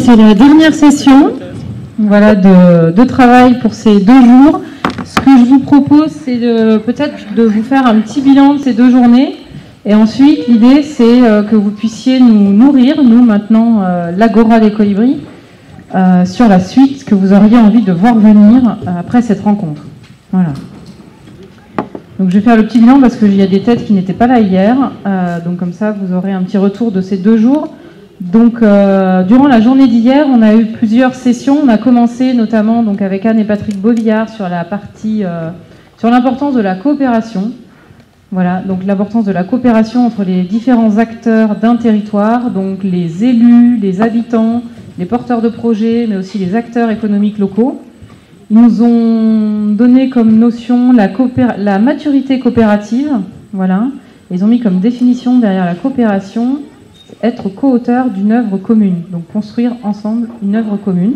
c'est la dernière session voilà, de travail pour ces 2 jours. Ce que je vous propose, c'est peut-être de vous faire un petit bilan de ces 2 journées. Et ensuite, l'idée, c'est que vous puissiez nous nourrir, nous maintenant, l'Agora des Colibris, sur la suite que vous auriez envie de voir venir après cette rencontre. Voilà. Donc je vais faire le petit bilan parce qu'il y a des têtes qui n'étaient pas là hier. Donc comme ça, vous aurez un petit retour de ces 2 jours. Donc durant la journée d'hier, on a eu plusieurs sessions. On a commencé notamment donc, avec Anne et Patrick Beauvillard sur la partie sur l'importance de la coopération. Voilà, donc l'importance de la coopération entre les différents acteurs d'un territoire, donc les élus, les habitants, les porteurs de projets, mais aussi les acteurs économiques locaux. Ils nous ont donné comme notion la maturité coopérative. Voilà. Ils ont mis comme définition derrière la coopération être co-auteur d'une œuvre commune, donc construire ensemble une œuvre commune.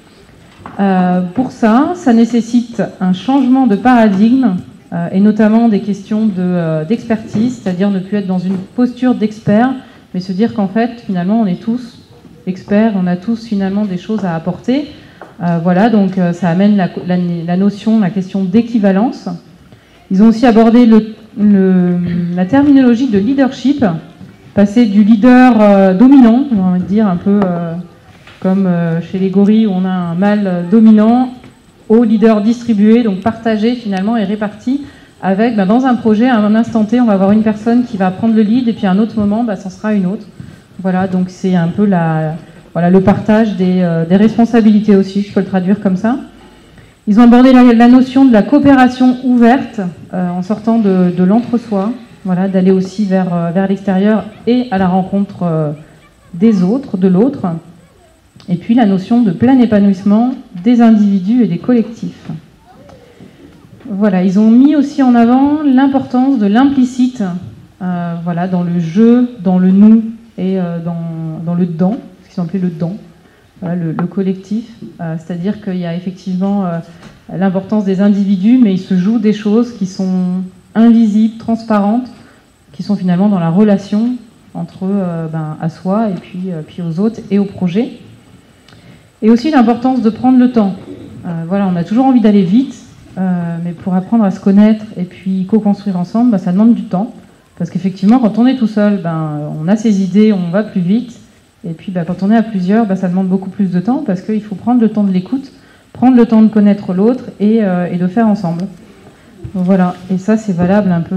Pour ça, ça nécessite un changement de paradigme et notamment des questions d'expertise, c'est-à-dire ne plus être dans une posture d'expert, mais se dire qu'en fait, finalement, on est tous experts, on a tous finalement des choses à apporter. Voilà, donc ça amène la notion, la question d'équivalence. Ils ont aussi abordé la terminologie de leadership, passer du leader dominant, on va dire un peu comme chez les gorilles où on a un mâle dominant, au leader distribué, donc partagé finalement et réparti, avec dans un projet, à un instant T, on va avoir une personne qui va prendre le lead et puis à un autre moment, ça sera une autre. Voilà, donc c'est un peu le partage des responsabilités aussi, je peux le traduire comme ça. Ils ont abordé la notion de la coopération ouverte en sortant de l'entre-soi, voilà, d'aller aussi vers l'extérieur et à la rencontre des autres, de l'autre. Et puis la notion de plein épanouissement des individus et des collectifs. Voilà, ils ont mis aussi en avant l'importance de l'implicite voilà, dans le jeu, dans le nous et dans le dans, ce qu'ils ont appelé le dans, voilà, le collectif. C'est-à-dire qu'il y a effectivement l'importance des individus, mais il se joue des choses qui sont invisibles, transparentes, qui sont finalement dans la relation entre à soi et puis aux autres et au projet. Et aussi l'importance de prendre le temps. Voilà, on a toujours envie d'aller vite, mais pour apprendre à se connaître et puis co-construire ensemble, ça demande du temps. Parce qu'effectivement, quand on est tout seul, on a ses idées, on va plus vite. Et puis quand on est à plusieurs, ça demande beaucoup plus de temps parce qu'il faut prendre le temps de l'écoute, prendre le temps de connaître l'autre et de faire ensemble. Donc, voilà, et ça c'est valable un peu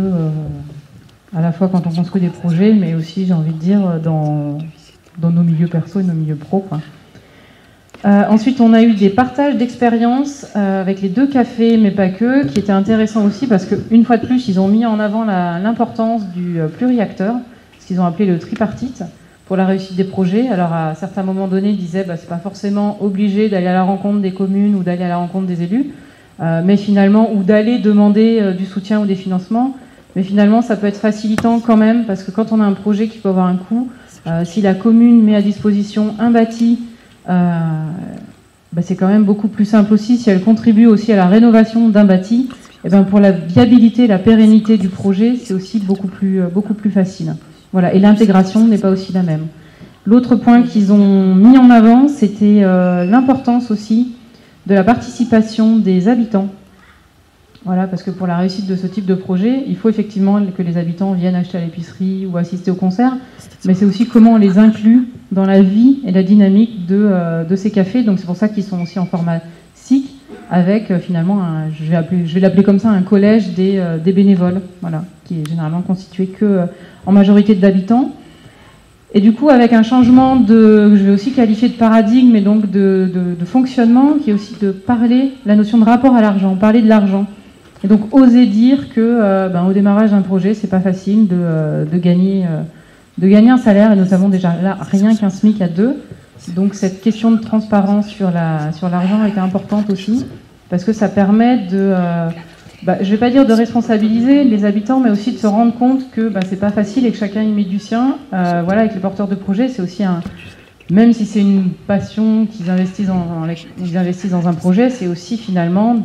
à la fois quand on construit des projets, mais aussi, j'ai envie de dire, dans nos milieux perso et nos milieux pro, quoi. Ensuite, on a eu des partages d'expériences avec les 2 cafés, mais pas que, qui étaient intéressants aussi parce qu'une fois de plus, ils ont mis en avant l'importance du pluriacteur, ce qu'ils ont appelé le tripartite, pour la réussite des projets. Alors, à certains moments donnés, ils disaient c'est pas forcément obligé d'aller à la rencontre des communes ou d'aller à la rencontre des élus, mais finalement, ou d'aller demander du soutien ou des financements, mais finalement, ça peut être facilitant quand même parce que quand on a un projet qui peut avoir un coût, si la commune met à disposition un bâti, c'est quand même beaucoup plus simple aussi si elle contribue aussi à la rénovation d'un bâti. Et pour la viabilité, la pérennité du projet, c'est aussi beaucoup plus facile. Voilà, et l'intégration n'est pas aussi la même. L'autre point qu'ils ont mis en avant, c'était l'importance aussi de la participation des habitants. Voilà, parce que pour la réussite de ce type de projet, il faut effectivement que les habitants viennent acheter à l'épicerie ou assister au concert, mais c'est aussi comment on les inclut dans la vie et la dynamique de ces cafés. Donc c'est pour ça qu'ils sont aussi en format SIC, avec finalement, je vais l'appeler comme ça, un collège des bénévoles, voilà, qui est généralement constitué que en majorité d'habitants. Et du coup, avec un changement je vais aussi qualifier de paradigme et donc de fonctionnement, qui est aussi de parler la notion de rapport à l'argent, parler de l'argent. Et donc oser dire que au démarrage d'un projet, c'est pas facile de gagner un salaire, et notamment déjà là, rien qu'un SMIC à 2. Donc cette question de transparence sur l'argent était importante aussi, parce que ça permet je vais pas dire de responsabiliser les habitants, mais aussi de se rendre compte que c'est pas facile et que chacun y met du sien. Voilà, avec les porteurs de projets, c'est aussi même si c'est une passion qu'ils investissent dans un projet, c'est aussi finalement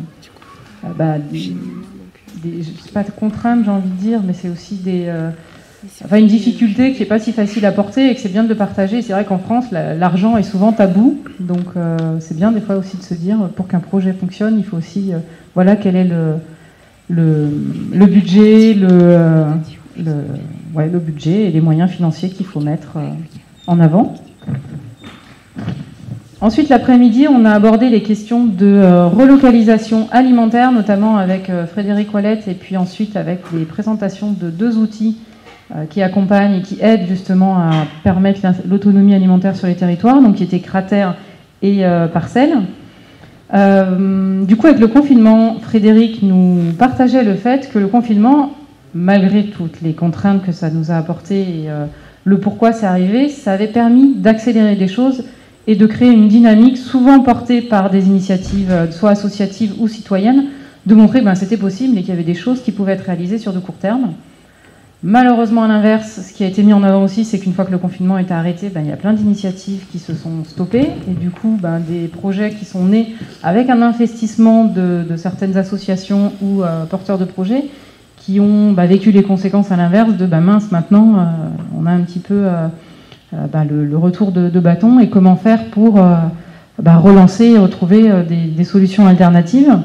c'est pas de contraintes, j'ai envie de dire, mais c'est aussi enfin une difficulté qui n'est pas si facile à porter et que c'est bien de le partager. C'est vrai qu'en France, l'argent est souvent tabou, donc c'est bien des fois aussi de se dire, pour qu'un projet fonctionne, il faut aussi, voilà, quel est le budget, le budget et les moyens financiers qu'il faut mettre en avant. Ensuite, l'après-midi, on a abordé les questions de relocalisation alimentaire, notamment avec Frédéric Ouellette, et puis ensuite avec les présentations de 2 outils qui accompagnent et qui aident justement à permettre l'autonomie alimentaire sur les territoires, donc qui étaient Cratère et Parcelle. Du coup, avec le confinement, Frédéric nous partageait le fait que le confinement, malgré toutes les contraintes que ça nous a apportées et le pourquoi c'est arrivé, ça avait permis d'accélérer les choses et de créer une dynamique souvent portée par des initiatives soit associatives ou citoyennes, de montrer que c'était possible et qu'il y avait des choses qui pouvaient être réalisées sur de court terme. Malheureusement, à l'inverse, ce qui a été mis en avant aussi, c'est qu'une fois que le confinement était arrêté, il y a plein d'initiatives qui se sont stoppées, et du coup, des projets qui sont nés avec un investissement de certaines associations ou porteurs de projets, qui ont vécu les conséquences à l'inverse de mince, maintenant, on a un petit peu le retour de bâton, et comment faire pour relancer et retrouver des solutions alternatives.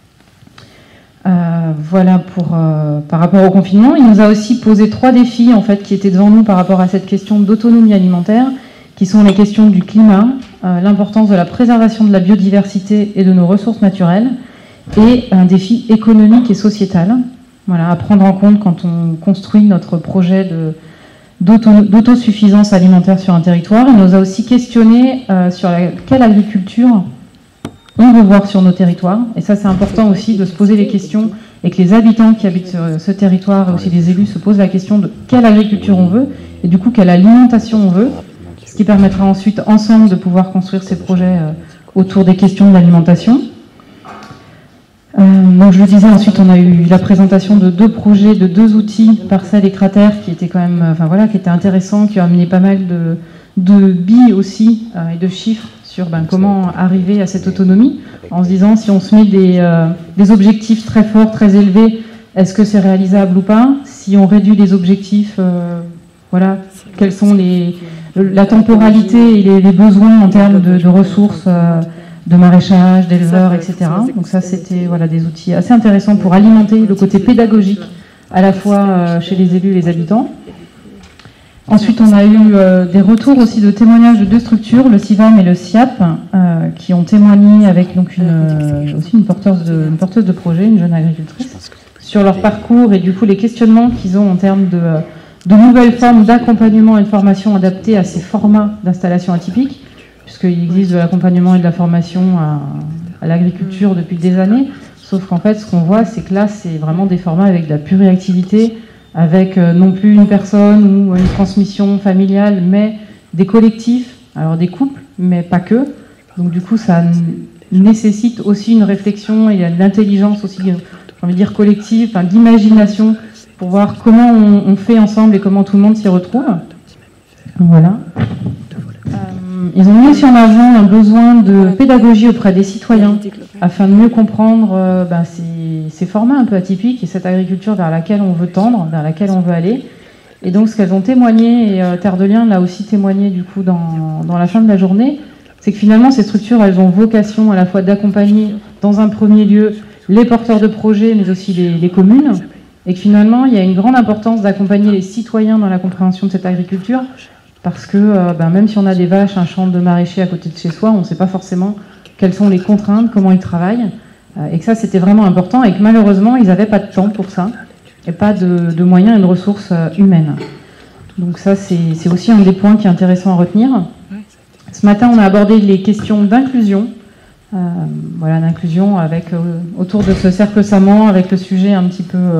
Voilà par rapport au confinement. Il nous a aussi posé 3 défis en fait, qui étaient devant nous par rapport à cette question d'autonomie alimentaire, qui sont les questions du climat, l'importance de la préservation de la biodiversité et de nos ressources naturelles, et un défi économique et sociétal. Voilà, à prendre en compte quand on construit notre projet d'autosuffisance alimentaire sur un territoire. Il nous a aussi questionné sur quelle agriculture on veut voir sur nos territoires. Et ça, c'est important aussi de se poser les questions et que les habitants qui habitent ce territoire et aussi les élus se posent la question de quelle agriculture on veut et du coup quelle alimentation on veut, ce qui permettra ensuite ensemble de pouvoir construire ces projets autour des questions de l'alimentation. Donc je le disais, ensuite on a eu la présentation de 2 projets, de 2 outils, Parcelle et Cratère, qui étaient quand même, qui étaient intéressants, qui ont amené pas mal de billes aussi et de chiffres sur comment arriver à cette autonomie, en se disant si on se met des objectifs très forts, très élevés, est-ce que c'est réalisable ou pas? Si on réduit les objectifs, quelles sont la temporalité et les besoins en termes de ressources, de maraîchage, d'éleveurs, etc. Donc ça, c'était des outils assez intéressants pour alimenter le côté pédagogique, à la fois chez les élus et les habitants. Ensuite, on a eu des retours aussi de témoignages de 2 structures, le CIVAM et le SIAP, qui ont témoigné avec donc aussi une porteuse de projet, une jeune agricultrice, sur leur parcours et du coup les questionnements qu'ils ont en termes de nouvelles formes d'accompagnement et de formation adaptées à ces formats d'installation atypiques, puisqu'il existe de l'accompagnement et de la formation à l'agriculture depuis des années, sauf qu'en fait, ce qu'on voit, c'est que là, c'est vraiment des formats avec de la pure réactivité, avec non plus une personne ou une transmission familiale, mais des collectifs, alors des couples, mais pas que. Donc du coup, ça nécessite aussi une réflexion et de l'intelligence aussi, j'ai envie de dire collective, d'imagination, pour voir comment on fait ensemble et comment tout le monde s'y retrouve. Voilà. Ils ont mis aussi en avant un besoin de pédagogie auprès des citoyens afin de mieux comprendre ces formats un peu atypiques et cette agriculture vers laquelle on veut tendre, vers laquelle on veut aller. Et donc ce qu'elles ont témoigné, et Terre de Liens l'a aussi témoigné du coup dans la fin de la journée, c'est que finalement ces structures, elles ont vocation à la fois d'accompagner dans un premier lieu les porteurs de projets, mais aussi les communes, et que finalement il y a une grande importance d'accompagner les citoyens dans la compréhension de cette agriculture, parce que même si on a des vaches, un champ de maraîchers à côté de chez soi, on ne sait pas forcément quelles sont les contraintes, comment ils travaillent, et que ça c'était vraiment important, et que malheureusement ils n'avaient pas de temps pour ça, et pas de moyens et de ressources humaines. Donc ça c'est aussi un des points qui est intéressant à retenir. Ce matin on a abordé les questions d'inclusion, d'inclusion avec autour de ce cercle Saman, avec le sujet un petit peu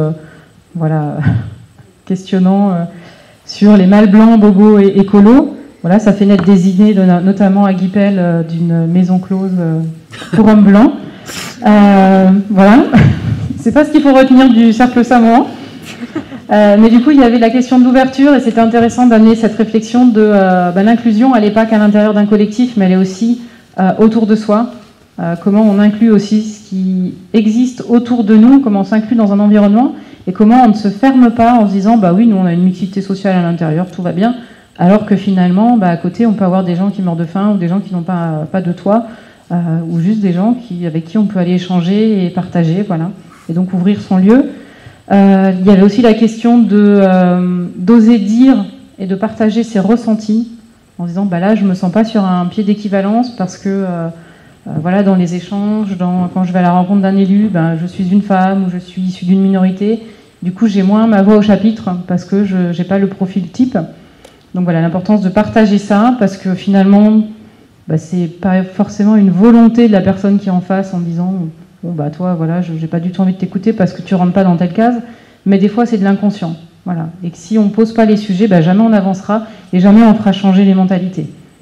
questionnant sur les mâles blancs, bobos et écolos. Voilà, ça fait naître des idées, notamment à Guipel, d'une maison close pour hommes blancs. Voilà, c'est pas ce qu'il faut retenir du cercle Saman. Mais du coup, il y avait la question d'ouverture et c'était intéressant d'amener cette réflexion de l'inclusion. Elle n'est pas qu'à l'intérieur d'un collectif, mais elle est aussi autour de soi. Comment on inclut aussi ce qui existe autour de nous, comment on s'inclut dans un environnement. et comment on ne se ferme pas en se disant bah oui, nous on a une mixité sociale à l'intérieur, tout va bien, alors que finalement à côté on peut avoir des gens qui meurent de faim ou des gens qui n'ont pas de toit, ou juste des gens avec qui on peut aller échanger et partager, voilà, et donc ouvrir son lieu. Il y avait aussi la question d'oser dire et de partager ses ressentis en disant bah là je me sens pas sur un pied d'équivalence parce que voilà, dans les échanges, quand je vais à la rencontre d'un élu, je suis une femme ou je suis issue d'une minorité, du coup j'ai moins ma voix au chapitre parce que je n'ai pas le profil type. Donc voilà, l'importance de partager ça, parce que finalement c'est pas forcément une volonté de la personne qui est en face en disant bon toi voilà, j'ai pas du tout envie de t'écouter parce que tu rentres pas dans telle case, mais des fois c'est de l'inconscient. Voilà. Et que si on ne pose pas les sujets, jamais on avancera et jamais on fera changer les mentalités.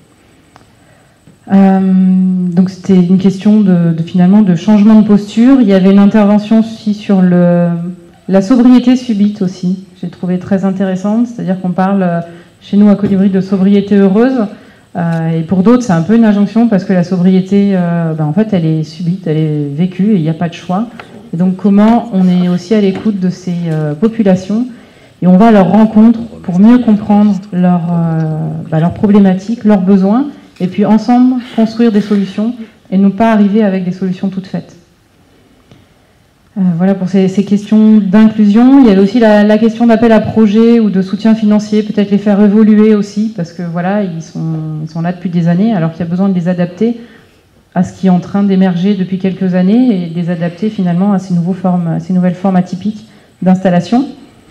Donc c'était une question finalement de changement de posture. Il y avait une intervention aussi sur la sobriété subite aussi. J'ai trouvé très intéressante, c'est-à-dire qu'on parle chez nous à Colibri de sobriété heureuse. Et pour d'autres, c'est un peu une injonction parce que la sobriété, en fait, elle est subite, elle est vécue et il n'y a pas de choix. Et donc comment on est aussi à l'écoute de ces populations et on va à leur rencontre pour mieux comprendre leurs problématiques, leurs besoins, et puis ensemble construire des solutions et ne pas arriver avec des solutions toutes faites. Voilà pour ces questions d'inclusion. Il y avait aussi la question d'appel à projet ou de soutien financier, peut-être les faire évoluer aussi, parce que voilà, ils sont là depuis des années, alors qu'il y a besoin de les adapter à ce qui est en train d'émerger depuis quelques années et de les adapter finalement à ces nouvelles formes atypiques d'installation.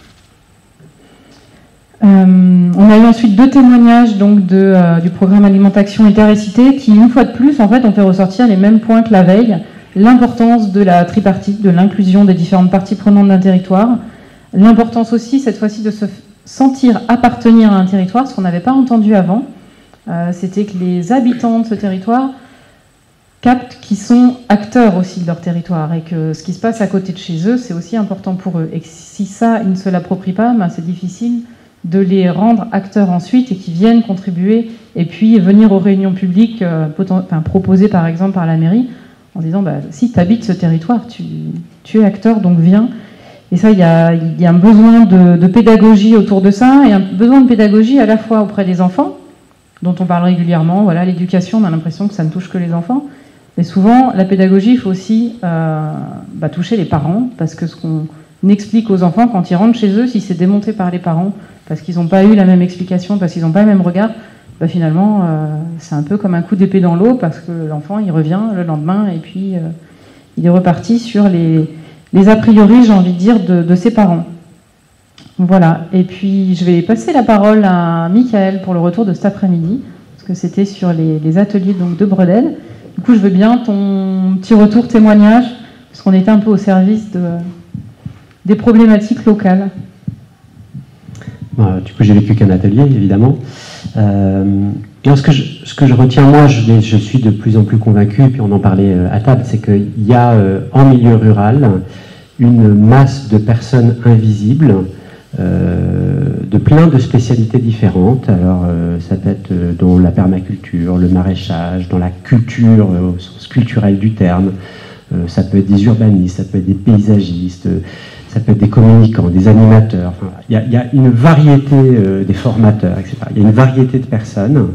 On a eu ensuite 2 témoignages donc du programme Alimentation et Terre-et-Cité qui, une fois de plus, en fait, ont fait ressortir les mêmes points que la veille. L'importance de la tripartite, de l'inclusion des différentes parties prenantes d'un territoire. L'importance aussi, cette fois-ci, de se sentir appartenir à un territoire, ce qu'on n'avait pas entendu avant. C'était que les habitants de ce territoire captent qu'ils sont acteurs aussi de leur territoire et que ce qui se passe à côté de chez eux, c'est aussi important pour eux. Et que si ça, ils ne se l'approprient pas, c'est difficile de les rendre acteurs ensuite et qui viennent contribuer et puis venir aux réunions publiques proposées par exemple par la mairie en disant si tu habites ce territoire, tu es acteur, donc viens. Et ça, il y a un besoin de pédagogie autour de ça et un besoin de pédagogie à la fois auprès des enfants, dont on parle régulièrement. Voilà, l'éducation, on a l'impression que ça ne touche que les enfants. Mais souvent, la pédagogie, il faut aussi toucher les parents, parce que ce qu'on explique aux enfants quand ils rentrent chez eux, si c'est démonté par les parents, parce qu'ils n'ont pas eu la même explication, parce qu'ils n'ont pas le même regard, finalement, c'est un peu comme un coup d'épée dans l'eau, parce que l'enfant, il revient le lendemain, et puis il est reparti sur les a priori, j'ai envie de dire, de ses parents. Voilà, et puis je vais passer la parole à Michael pour le retour de cet après-midi, parce que c'était sur les ateliers donc, de Bredel. Du coup, je veux bien ton petit retour témoignage, parce qu'on était un peu au service des problématiques locales. Du coup, j'ai vécu qu'un atelier, évidemment. Ce que je retiens, moi, je suis de plus en plus convaincu, puis on en parlait à table, c'est qu'il y a en milieu rural une masse de personnes invisibles, de plein de spécialités différentes. Alors, ça peut être dans la permaculture, le maraîchage, dans la culture, au sens culturel du terme. Ça peut être des urbanistes, ça peut être des paysagistes, ça peut être des communicants, des animateurs. Enfin, il y a une variété des formateurs, etc. Il y a une variété de personnes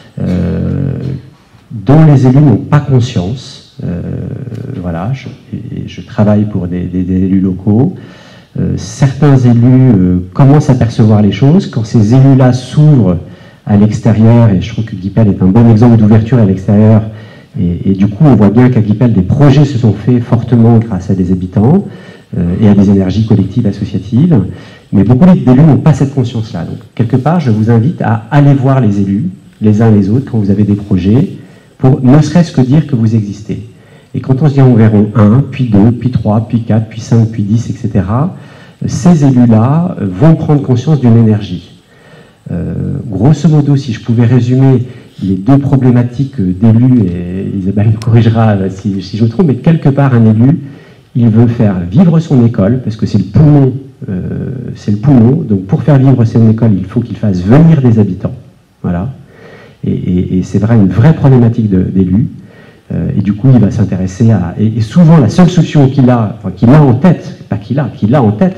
dont les élus n'ont pas conscience. Voilà, je travaille pour des élus locaux. Certains élus commencent à percevoir les choses. Quand ces élus-là s'ouvrent à l'extérieur, et je trouve que Guipel est un bon exemple d'ouverture à l'extérieur, et du coup on voit bien qu'à Guipel des projets se sont faits fortement grâce à des habitants et à des énergies collectives associatives, mais beaucoup d'élus n'ont pas cette conscience-là. Donc quelque part, je vous invite à aller voir les élus, les uns les autres, quand vous avez des projets, pour ne serait-ce que dire que vous existez. Et quand on se dit on verra 1, puis 2, puis 3, puis 4, puis 5, puis 10, etc., ces élus-là vont prendre conscience d'une énergie. Grosso modo, si je pouvais résumer les 2 problématiques d'élus, et Isabelle me corrigera si je me trompe, mais quelque part un élu, il veut faire vivre son école, parce que c'est le poumon, donc pour faire vivre son école, il faut qu'il fasse venir des habitants. Voilà. Et c'est vrai, une vraie problématique d'élus. Et du coup, il va s'intéresser à... Et souvent, la seule solution qu'il a en tête, pas qu'il a en tête,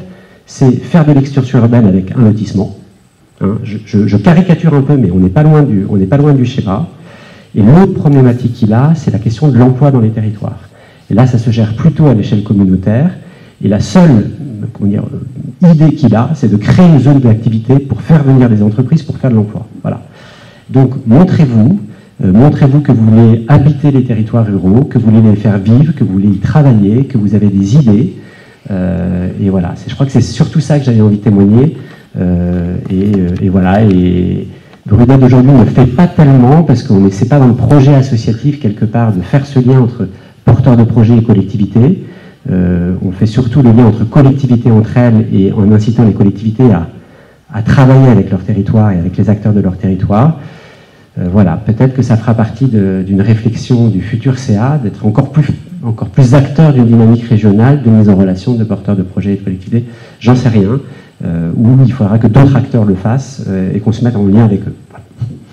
c'est faire de l'extension urbaine avec un lotissement. Hein, je caricature un peu, mais on n'est pas loin du schéma. Et l'autre problématique qu'il a, c'est la question de l'emploi dans les territoires. Et là, ça se gère plutôt à l'échelle communautaire. Et la seule idée qu'il a, c'est de créer une zone d'activité pour faire venir des entreprises, pour faire de l'emploi. Voilà. Donc, montrez-vous que vous voulez habiter les territoires ruraux, que vous voulez les faire vivre, que vous voulez y travailler, que vous avez des idées. Et voilà, je crois que c'est surtout ça que j'avais envie de témoigner. Et voilà. Et Brunel d'aujourd'hui ne fait pas tellement, parce qu'on n'essaie pas dans le projet associatif, quelque part, de faire ce lien entre porteurs de projets et collectivités. On fait surtout le lien entre collectivités entre elles et en incitant les collectivités à travailler avec leur territoire et avec les acteurs de leur territoire. Voilà, peut-être que ça fera partie d'une réflexion du futur CA, d'être encore plus acteur d'une dynamique régionale de mise en relation de porteurs de projets et de collectivités. J'en sais rien, où il faudra que d'autres acteurs le fassent et qu'on se mette en lien avec eux. Voilà.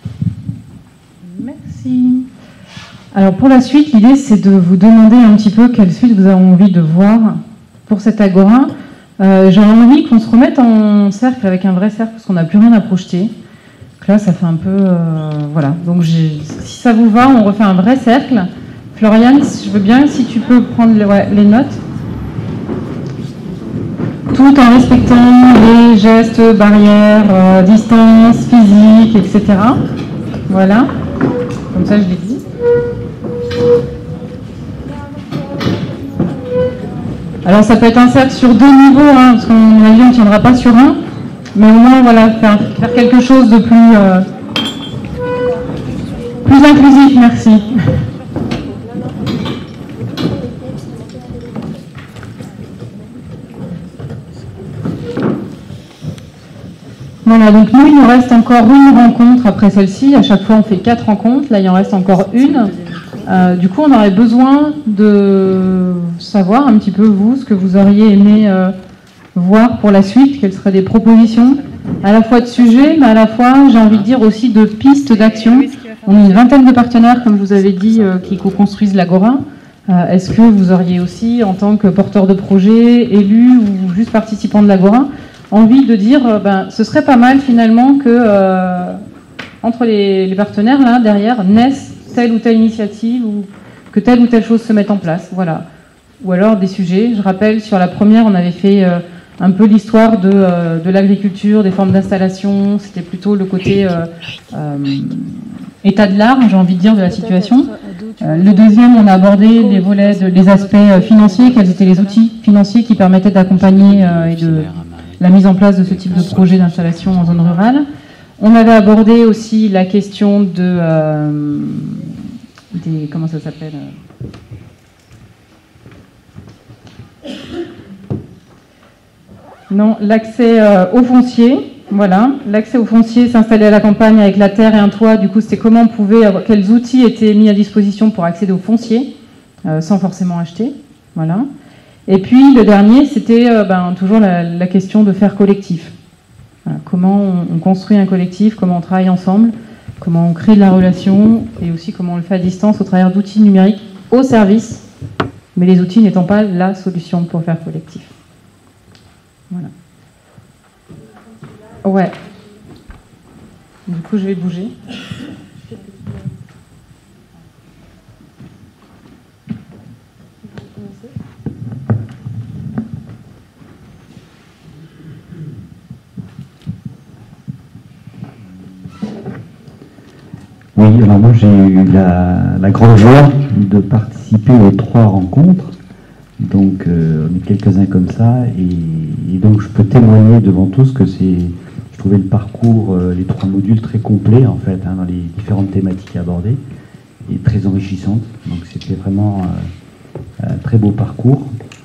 Merci. Alors pour la suite, l'idée c'est de vous demander un petit peu quelle suite vous avez envie de voir pour cet agora. J'ai envie qu'on se remette en cercle avec un vrai cercle parce qu'on n'a plus rien à projeter. Donc là ça fait un peu... voilà, donc si ça vous va, on refait un vrai cercle. Floriane, je veux bien si tu peux prendre les notes. Tout en respectant les gestes, barrières, distance, physique, etc. Voilà, comme ça je l'ai dit. Alors ça peut être un cercle sur 2 niveaux, hein, parce qu'on a dit on ne tiendra pas sur un, mais au moins voilà, faire quelque chose de plus inclusif, merci. Voilà, donc nous il nous reste encore une rencontre après celle-ci, à chaque fois on fait 4 rencontres, là il en reste encore une. Du coup, on aurait besoin de savoir un petit peu, vous, ce que vous auriez aimé voir pour la suite, quelles seraient des propositions, à la fois de sujets, mais à la fois, j'ai envie de dire aussi de pistes d'action. On a une vingtaine de partenaires, comme vous avez dit, qui co-construisent l'Agora. Est-ce que vous auriez aussi, en tant que porteur de projet, élu ou juste participant de l'Agora, envie de dire, ce serait pas mal finalement que, entre les partenaires, là, derrière, naissent telle ou telle initiative ou que telle ou telle chose se mette en place, voilà. Ou alors des sujets. Je rappelle, sur la première, on avait fait un peu l'histoire de l'agriculture, des formes d'installation. C'était plutôt le côté état de l'art, j'ai envie de dire, de la situation. Le deuxième, on a abordé les volets, les aspects financiers, quels étaient les outils financiers qui permettaient d'accompagner et de la mise en place de ce type de projet d'installation en zone rurale. On avait abordé aussi la question comment ça s'appelle Non, l'accès au foncier. Voilà, l'accès au foncier, s'installer à la campagne avec la terre et un toit. Du coup, c'était comment on pouvait, quels outils étaient mis à disposition pour accéder au foncier sans forcément acheter. Voilà. Et puis le dernier, c'était toujours la question de faire collectif. Voilà, comment on construit un collectif, comment on travaille ensemble, comment on crée de la relation et aussi comment on le fait à distance au travers d'outils numériques au service, mais les outils n'étant pas la solution pour faire collectif. Voilà. Ouais. Du coup, je vais bouger. Oui, alors moi j'ai eu la grande joie de participer aux 3 rencontres, donc on est quelques-uns comme ça, et donc je peux témoigner devant tous que je trouvais le parcours, les 3 modules très complets en fait, dans les différentes thématiques abordées, et très enrichissantes, donc c'était vraiment un très beau parcours.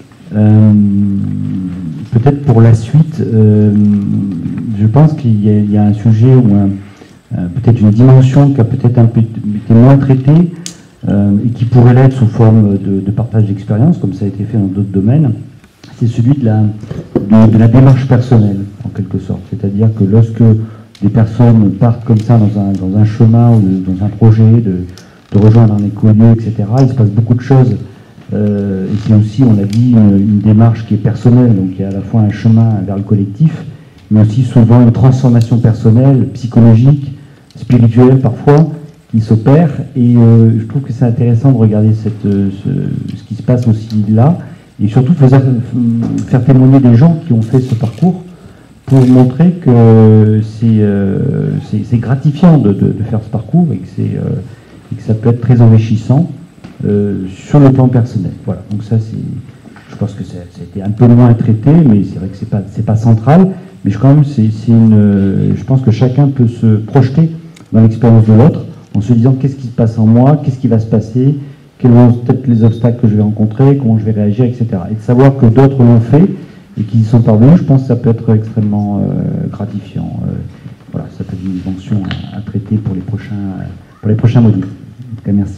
Peut-être pour la suite, je pense qu'il y a un sujet ou peut-être une dimension qui a peut-être un peu été moins traitée et qui pourrait l'être sous forme de partage d'expérience, comme ça a été fait dans d'autres domaines, c'est celui de la démarche personnelle, en quelque sorte. C'est-à-dire que lorsque des personnes partent comme ça dans un chemin ou dans un projet, de rejoindre un écolieu, etc., il se passe beaucoup de choses Et c'est aussi, on l'a dit, une démarche qui est personnelle, donc il y a à la fois un chemin vers le collectif, mais aussi souvent une transformation personnelle, psychologique, spirituelle parfois, qui s'opère. Et je trouve que c'est intéressant de regarder ce qui se passe aussi là, et surtout faire témoigner des gens qui ont fait ce parcours pour montrer que c'est gratifiant de faire ce parcours et que ça peut être très enrichissant sur le plan personnel. Voilà, donc ça je pense que ça a été un peu moins traité, mais c'est vrai que c'est pas central, mais quand même je pense que chacun peut se projeter dans l'expérience de l'autre en se disant qu'est-ce qui se passe en moi, qu'est-ce qui va se passer, quels vont être les obstacles que je vais rencontrer, comment je vais réagir, etc. Et de savoir que d'autres l'ont fait et qu'ils y sont parvenus, je pense que ça peut être extrêmement gratifiant. Voilà, ça peut être une dimension à traiter pour les prochains modules. En tout cas, merci.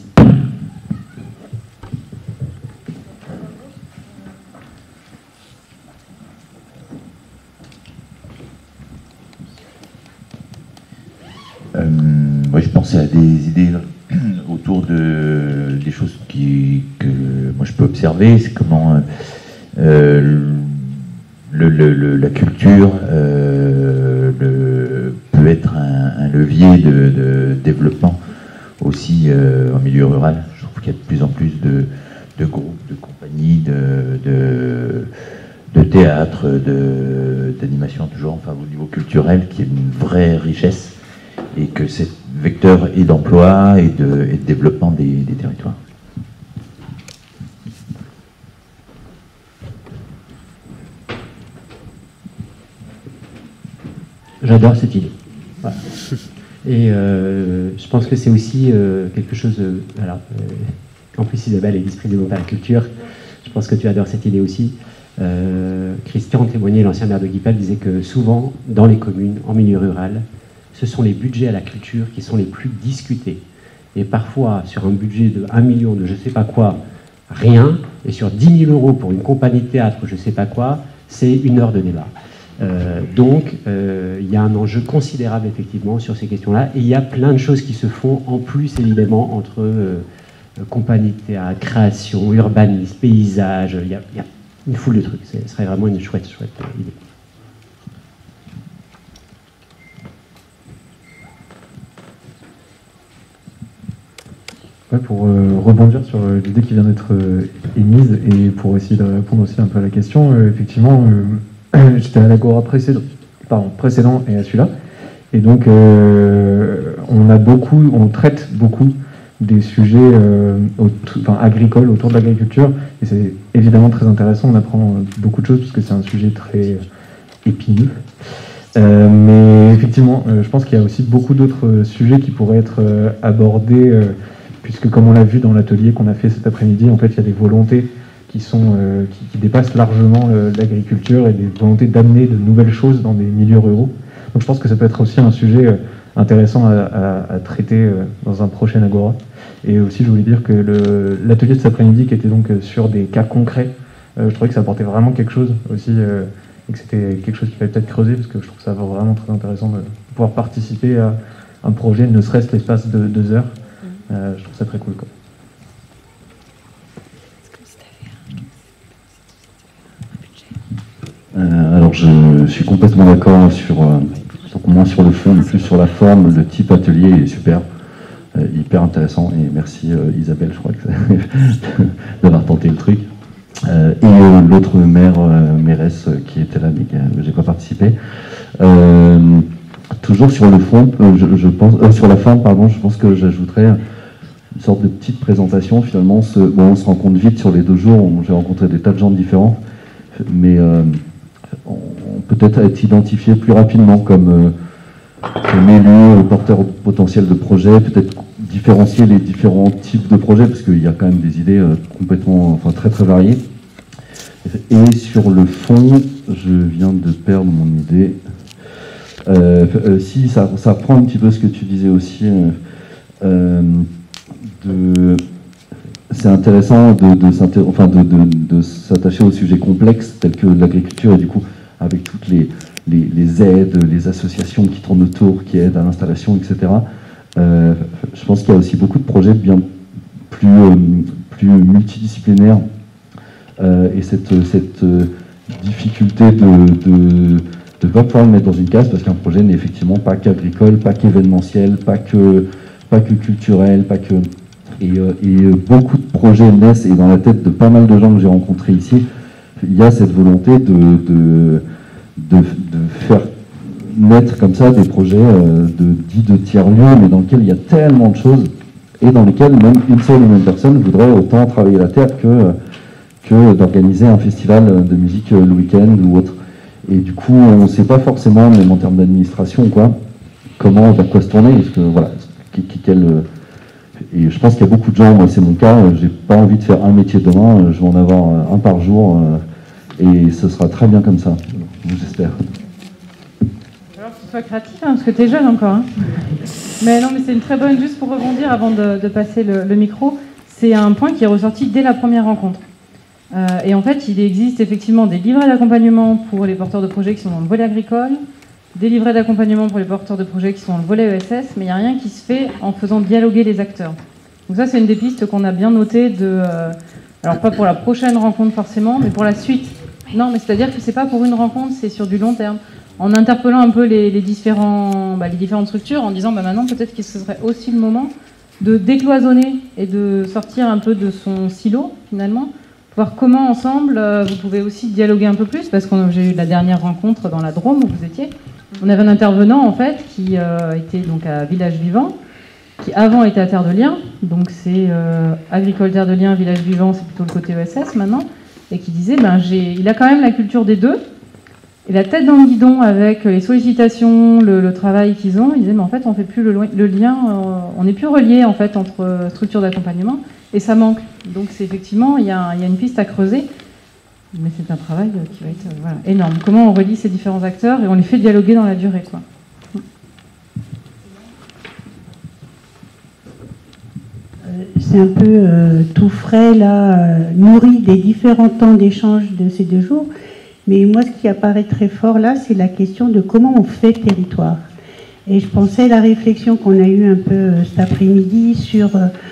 Moi, je pensais à des idées autour des choses que moi je peux observer. C'est comment la culture peut être un levier de développement aussi en milieu rural. Je trouve qu'il y a de plus en plus de groupes, de compagnies, de théâtre, d'animation toujours, enfin au niveau culturel, qui est une vraie richesse, et que c'est vecteur et d'emploi et de développement des territoires. J'adore cette idée. Voilà. Et je pense que c'est aussi quelque chose... en plus, Isabelle est vice-présidente de la culture. Je pense que tu adores cette idée aussi. Christian Témoigné, l'ancien maire de Guipal, disait que souvent, dans les communes, en milieu rural, ce sont les budgets à la culture qui sont les plus discutés. Et parfois, sur un budget de 1 million de je ne sais pas quoi, rien, et sur 10 000 euros pour une compagnie de théâtre ou je ne sais pas quoi, c'est 1 heure de débat. Donc, il y a un enjeu considérable, effectivement, sur ces questions-là. Et il y a plein de choses qui se font, en plus, évidemment, entre compagnie de théâtre, création, urbanisme, paysage. Il y a une foule de trucs. Ce serait vraiment une chouette idée. Pour rebondir sur l'idée qui vient d'être émise et pour essayer de répondre aussi un peu à la question, effectivement, j'étais à l'agora précédent et à celui-là, et donc on traite beaucoup des sujets agricoles autour de l'agriculture, et c'est évidemment très intéressant, on apprend beaucoup de choses parce que c'est un sujet très épineux. Mais effectivement, je pense qu'il y a aussi beaucoup d'autres sujets qui pourraient être abordés, puisque comme on l'a vu dans l'atelier qu'on a fait cet après-midi, en fait, il y a des volontés qui dépassent largement l'agriculture et des volontés d'amener de nouvelles choses dans des milieux ruraux. Donc je pense que ça peut être aussi un sujet intéressant à traiter dans un prochain Agora. Et aussi, je voulais dire que l'atelier de cet après-midi, qui était donc sur des cas concrets, je trouvais que ça apportait vraiment quelque chose aussi, et que c'était quelque chose qu'il fallait peut-être creuser, parce que je trouve ça vraiment très intéressant de pouvoir participer à un projet, ne serait-ce l'espace de 2 heures. Je trouve ça très cool, quoi. Alors je suis complètement d'accord moins sur le fond, mais plus sur la forme. Le type atelier est super, hyper intéressant, et merci Isabelle, je crois, d'avoir tenté le truc. Et l'autre mairesse qui était là, mais que j'ai pas participé. Toujours sur le fond, je pense, sur la forme, pardon, je pense que j'ajouterais une sorte de petite présentation. Finalement, on se rencontre vite sur les 2 jours. J'ai rencontré des tas de gens différents, mais on peut-être être identifié plus rapidement comme élu, porteur potentiel de projet, peut-être différencier les différents types de projets, parce qu'il y a quand même des idées complètement, très très variées. Et sur le fond, je viens de perdre mon idée. Si ça reprend un petit peu ce que tu disais aussi, c'est intéressant de s'attacher aux sujets complexes tels que l'agriculture, et du coup avec toutes les aides, les associations qui tournent autour, qui aident à l'installation, etc. Je pense qu'il y a aussi beaucoup de projets bien plus multidisciplinaire et cette difficulté de ne pas pouvoir le mettre dans une case parce qu'un projet n'est effectivement pas qu'agricole, pas qu'événementiel, pas que culturel, et beaucoup de projets naissent, et dans la tête de pas mal de gens que j'ai rencontrés ici, il y a cette volonté de faire naître comme ça des projets de tiers-lieux, mais dans lesquels il y a tellement de choses, et dans lesquels même une seule ou même personne voudrait autant travailler la terre que d'organiser un festival de musique le week-end ou autre. Et du coup, on ne sait pas forcément, même en termes d'administration, comment, vers quoi se tourner, parce que voilà, et je pense qu'il y a beaucoup de gens, moi c'est mon cas, j'ai pas envie de faire un métier demain, je vais en avoir un par jour, et ce sera très bien comme ça, j'espère. Alors que tu sois créatif, parce que tu es jeune encore. Mais non, mais c'est une très bonne, juste pour rebondir avant de passer le micro, c'est un point qui est ressorti dès la première rencontre. Et en fait, il existe effectivement des livrets d'accompagnement pour les porteurs de projets qui sont dans le volet agricole, des livrets d'accompagnement pour les porteurs de projets qui sont dans le volet ESS, mais il n'y a rien qui se fait en faisant dialoguer les acteurs. Donc ça, c'est une des pistes qu'on a bien notées alors pas pour la prochaine rencontre forcément, mais pour la suite. Non, mais c'est-à-dire que c'est pas pour une rencontre, c'est sur du long terme. En interpellant un peu les différentes structures, en disant maintenant peut-être que ce serait aussi le moment de décloisonner et de sortir un peu de son silo finalement, voir comment ensemble vous pouvez aussi dialoguer un peu plus, parce que j'ai eu la dernière rencontre dans la Drôme où vous étiez. On avait un intervenant en fait qui était donc à Village Vivant, qui avant était à Terre de Liens, donc c'est agricole Terre de Liens, Village Vivant, c'est plutôt le côté ESS maintenant, et qui disait il a quand même la culture des deux, et la tête dans le guidon avec les sollicitations, le travail qu'ils ont. Il disait mais en fait on fait plus le lien, on n'est plus relié en fait entre structures d'accompagnement, et ça manque. Donc c'est effectivement il y a une piste à creuser. Mais c'est un travail qui va être énorme. Comment on relie ces différents acteurs et on les fait dialoguer dans la durée, quoi. C'est un peu tout frais, là, nourri des différents temps d'échange de ces 2 jours. Mais moi, ce qui apparaît très fort, là, c'est la question de comment on fait territoire. Et je pensais à la réflexion qu'on a eue un peu cet après-midi sur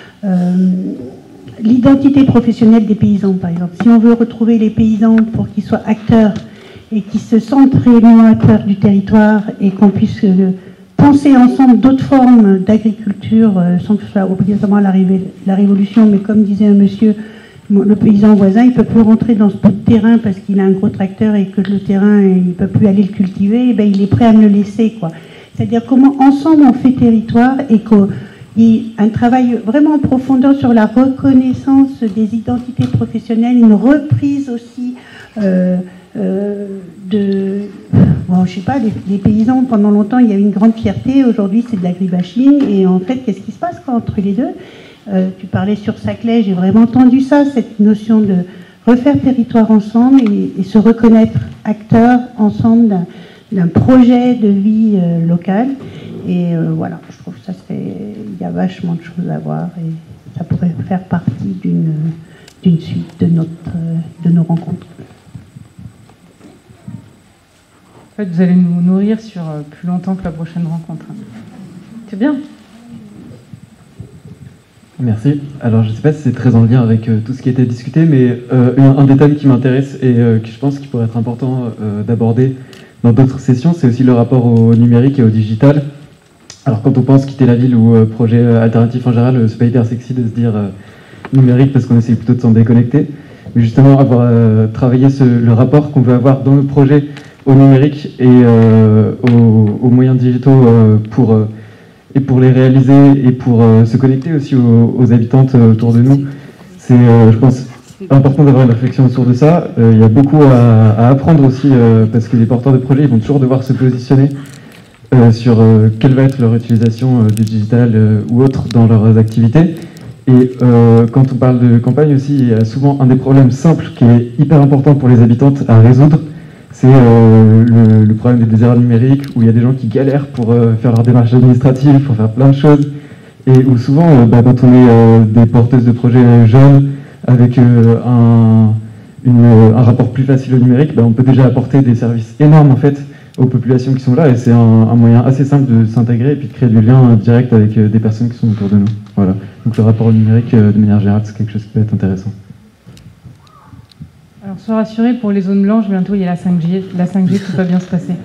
l'identité professionnelle des paysans, par exemple. Si on veut retrouver les paysans pour qu'ils soient acteurs et qu'ils se sentent réellement acteurs du territoire et qu'on puisse penser ensemble d'autres formes d'agriculture sans que ce soit obligatoirement la révolution, mais comme disait un monsieur, le paysan voisin, il ne peut plus rentrer dans ce bout de terrain parce qu'il a un gros tracteur et que le terrain, il ne peut plus aller le cultiver, et ben, il est prêt à me le laisser, quoi. C'est-à-dire comment ensemble on fait territoire et un travail vraiment en profondeur sur la reconnaissance des identités professionnelles, une reprise aussi je sais pas, les paysans, pendant longtemps, il y a eu une grande fierté, aujourd'hui c'est de l'agribashing, et en fait, qu'est-ce qui se passe entre les deux? Tu parlais sur Saclay, j'ai vraiment entendu ça, cette notion de refaire territoire ensemble et se reconnaître acteurs ensemble d'un projet de vie locale. Et voilà, je trouve que il y a vachement de choses à voir et ça pourrait faire partie d'une suite de nos rencontres. En fait, vous allez nous nourrir sur plus longtemps que la prochaine rencontre. C'est bien. Merci. Alors, je ne sais pas si c'est très en lien avec tout ce qui a été discuté, mais un des thèmes qui m'intéresse et que je pense qu'il pourrait être important d'aborder dans d'autres sessions, c'est aussi le rapport au numérique et au digital. Alors, quand on pense quitter la ville ou projet alternatif en général, c'est pas hyper sexy de se dire numérique parce qu'on essaie plutôt de s'en déconnecter. Mais justement, avoir travaillé le rapport qu'on veut avoir dans le projet au numérique et aux moyens digitaux pour les réaliser et pour se connecter aussi aux habitantes autour de nous, c'est, je pense, important d'avoir une réflexion autour de ça. Il y a beaucoup à apprendre aussi parce que les porteurs de projets ils vont toujours devoir se positionner sur quelle va être leur utilisation du digital ou autre dans leurs activités. Et quand on parle de campagne aussi, il y a souvent un des problèmes simples qui est hyper important pour les habitantes à résoudre, c'est le problème des déserts numériques, où il y a des gens qui galèrent pour faire leur démarche administrative, pour faire plein de choses, et où souvent, quand on est des porteuses de projets jeunes, avec un rapport plus facile au numérique, on peut déjà apporter des services énormes en fait aux populations qui sont là, et c'est un moyen assez simple de s'intégrer et puis de créer du lien direct avec des personnes qui sont autour de nous. Voilà. Donc le rapport au numérique, de manière générale, c'est quelque chose qui peut être intéressant. Alors, sois rassuré, pour les zones blanches, bientôt il y a la 5G. La 5G, tout va bien se passer.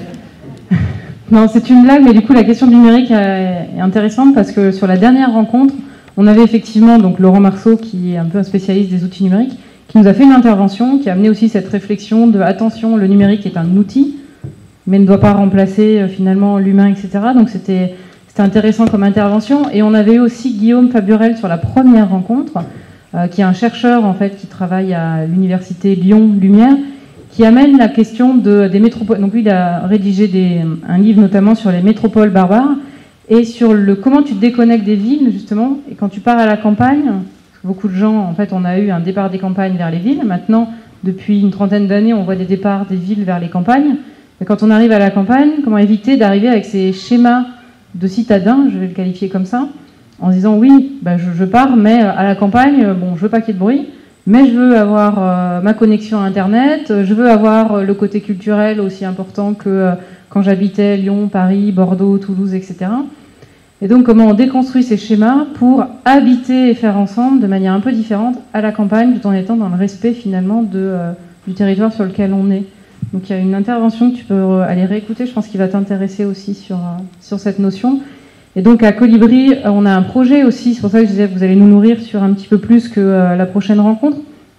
Non, c'est une blague, mais du coup, la question du numérique est intéressante parce que sur la dernière rencontre, on avait effectivement donc Laurent Marceau, qui est un peu un spécialiste des outils numériques, qui nous a fait une intervention, qui a amené aussi cette réflexion de attention, le numérique est un outil, mais ne doit pas remplacer finalement l'humain, etc. Donc c'était intéressant comme intervention. Et on avait eu aussi Guillaume Faburel sur la première rencontre, qui est un chercheur en fait qui travaille à l'université Lyon-Lumière, qui amène la question des métropoles. Donc lui, il a rédigé un livre notamment sur les métropoles barbares et sur comment tu te déconnectes des villes justement. Et quand tu pars à la campagne, beaucoup de gens, en fait, on a eu un départ des campagnes vers les villes. Maintenant, depuis une trentaine d'années, on voit des départs des villes vers les campagnes. Et quand on arrive à la campagne, comment éviter d'arriver avec ces schémas de citadins, je vais le qualifier comme ça, en se disant oui, je pars, mais à la campagne, bon, je veux pas qu'il y ait de bruit, mais je veux avoir ma connexion à Internet, je veux avoir le côté culturel aussi important que quand j'habitais Lyon, Paris, Bordeaux, Toulouse, etc. Et donc comment on déconstruit ces schémas pour habiter et faire ensemble de manière un peu différente à la campagne, tout en étant dans le respect finalement du territoire sur lequel on est. Donc il y a une intervention que tu peux aller réécouter, je pense qu'il va t'intéresser aussi sur cette notion. Et donc à Colibri, on a un projet aussi, c'est pour ça que je disais que vous allez nous nourrir sur un petit peu plus que la prochaine rencontre,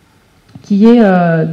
qui est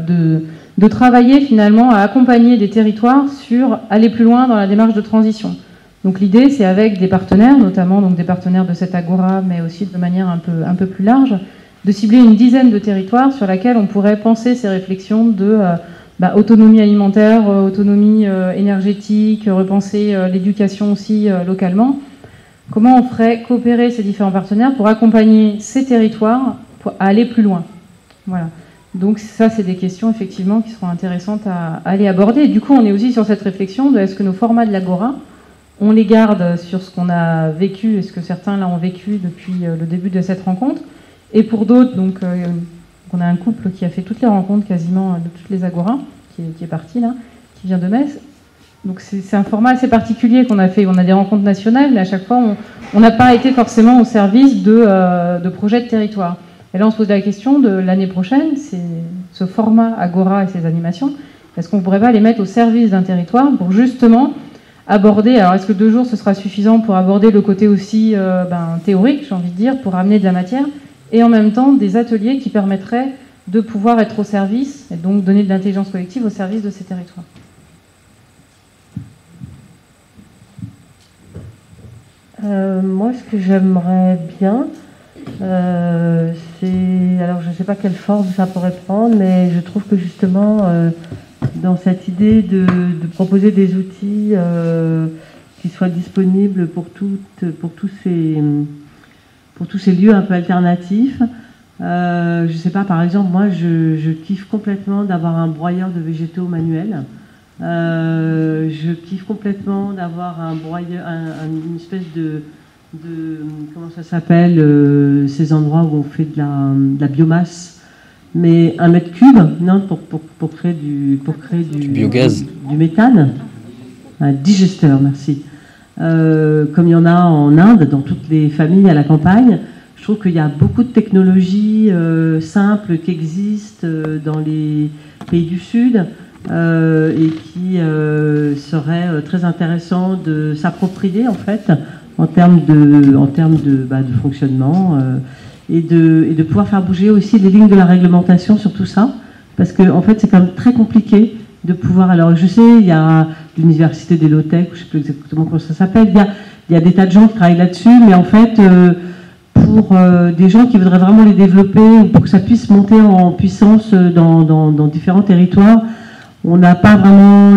de travailler finalement à accompagner des territoires sur aller plus loin dans la démarche de transition. Donc l'idée, c'est avec des partenaires, notamment donc des partenaires de cette Agora, mais aussi de manière un peu plus large, de cibler une dizaine de territoires sur laquelle on pourrait penser ces réflexions de autonomie alimentaire, autonomie énergétique, repenser l'éducation aussi localement. Comment on ferait coopérer ces différents partenaires pour accompagner ces territoires pour aller plus loin. Voilà. Donc ça, c'est des questions effectivement qui seront intéressantes à aller aborder. Et du coup, on est aussi sur cette réflexion de est-ce que nos formats de l'Agora, on les garde sur ce qu'on a vécu, est-ce que certains là ont vécu depuis le début de cette rencontre. Et pour d'autres, donc on a un couple qui a fait toutes les rencontres quasiment de toutes les Agoras, qui est parti là, qui vient de Metz. Donc c'est un format assez particulier qu'on a fait. On a des rencontres nationales, mais à chaque fois, on n'a pas été forcément au service de projets de territoire. Et là, on se pose la question de l'année prochaine, c'est ce format Agora et ces animations, est-ce qu'on ne pourrait pas les mettre au service d'un territoire pour justement aborder, alors est-ce que 2 jours, ce sera suffisant pour aborder le côté aussi théorique, j'ai envie de dire, pour amener de la matière, et en même temps des ateliers qui permettraient de pouvoir être au service, et donc donner de l'intelligence collective au service de ces territoires. Moi, ce que j'aimerais bien, c'est... Alors, je ne sais pas quelle forme ça pourrait prendre, mais je trouve que justement, dans cette idée de proposer des outils qui soient disponibles pour tous ces lieux un peu alternatifs, je ne sais pas, par exemple, moi, je kiffe complètement d'avoir un broyeur de végétaux manuel. Je kiffe complètement d'avoir une espèce de comment ça s'appelle, ces endroits où on fait de la biomasse, mais 1 mètre cube, non, pour créer du biogaz, du méthane, un digesteur, merci. Comme il y en a en Inde, dans toutes les familles à la campagne. Je trouve qu'il y a beaucoup de technologies simples qui existent dans les pays du Sud. Et qui serait très intéressant de s'approprier en fait en termes de fonctionnement et de pouvoir faire bouger aussi les lignes de la réglementation sur tout ça, parce que en fait c'est quand même très compliqué de pouvoir. Alors je sais, il y a l'université des low-tech, je ne sais plus exactement comment ça s'appelle, il y a des tas de gens qui travaillent là-dessus, mais en fait pour des gens qui voudraient vraiment les développer ou pour que ça puisse monter en puissance dans différents territoires, on n'a pas vraiment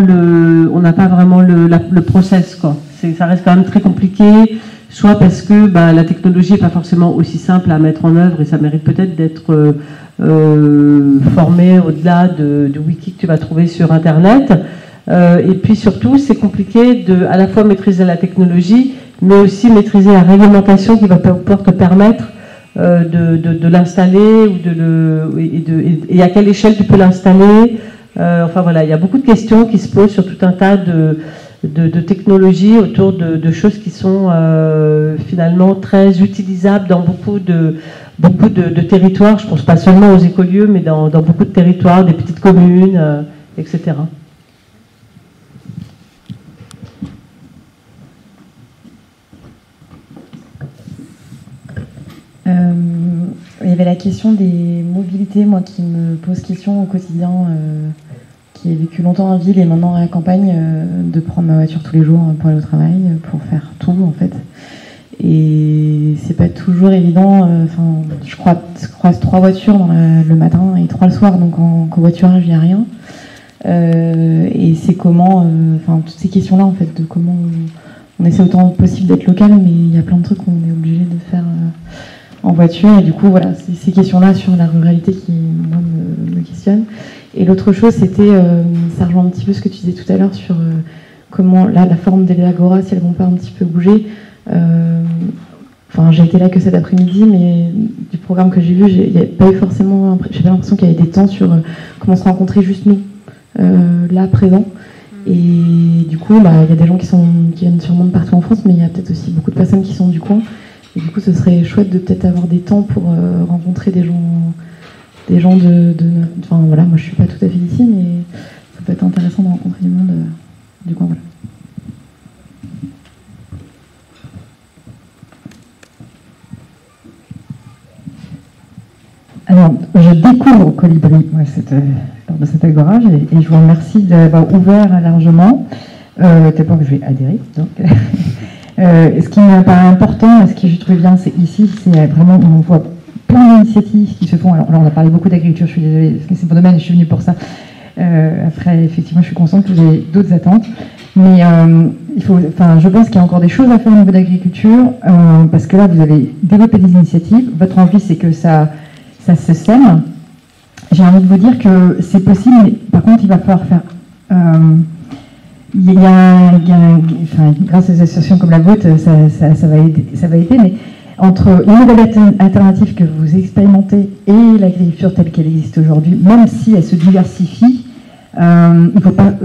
le process, quoi. Ça reste quand même très compliqué, soit parce que la technologie n'est pas forcément aussi simple à mettre en œuvre et ça mérite peut-être d'être formé au-delà de wiki que tu vas trouver sur Internet. Et puis surtout, c'est compliqué de à la fois maîtriser la technologie, mais aussi maîtriser la réglementation qui va pouvoir te permettre de l'installer et à quelle échelle tu peux l'installer. Enfin voilà, il y a beaucoup de questions qui se posent sur tout un tas de technologies, autour de choses qui sont finalement très utilisables dans beaucoup de territoires. Je ne pense pas seulement aux écolieux, mais dans beaucoup de territoires, des petites communes, etc. Il y avait la question des mobilités, moi, qui me pose question au quotidien, qui ai vécu longtemps en ville et maintenant à la campagne, de prendre ma voiture tous les jours pour aller au travail, pour faire tout, en fait. Et c'est pas toujours évident. Enfin, je croise 3 voitures le matin et 3 le soir, donc en covoiturage, il n'y a rien. Et c'est comment, toutes ces questions-là, en fait, de comment on essaie autant possible d'être local, mais il y a plein de trucs qu'on est obligé de faire en voiture, et du coup, voilà, c'est ces questions-là sur la ruralité qui, moi, me questionnent. Et l'autre chose, c'était, ça rejoint un petit peu ce que tu disais tout à l'heure sur comment, là, la forme des agoras, si elles vont pas un petit peu bouger. J'ai été là que cet après-midi, mais du programme que j'ai vu, j'ai pas l'impression qu'il y avait des temps sur comment se rencontrer juste nous, là, présent. Et du coup, il y a des gens qui viennent sûrement de partout en France, mais il y a peut-être aussi beaucoup de personnes qui sont du coin. Et du coup, ce serait chouette de peut-être avoir des temps pour rencontrer des gens voilà, moi je suis pas tout à fait d'ici, mais ça peut être intéressant de rencontrer du monde du coin, voilà. Alors, je découvre Colibri lors de cet agorage, et je vous remercie d'avoir ouvert largement. T'as pas que je vais adhérer, donc. Ce qui me paraît important, et ce que je trouve bien, c'est ici, c'est vraiment, on voit plein d'initiatives qui se font. Alors on a parlé beaucoup d'agriculture, je suis désolée, parce que c'est mon domaine et je suis venue pour ça. Après, effectivement, je suis consciente que j'ai d'autres attentes. Mais je pense qu'il y a encore des choses à faire au niveau d'agriculture, parce que là, vous avez développé des initiatives. Votre envie, c'est que ça se sème. J'ai envie de vous dire que c'est possible, mais par contre, il va falloir faire... grâce à des associations comme la vôtre, ça va aider, mais entre une nouvelle alternative que vous expérimentez et l'agriculture telle qu'elle existe aujourd'hui, même si elle se diversifie, il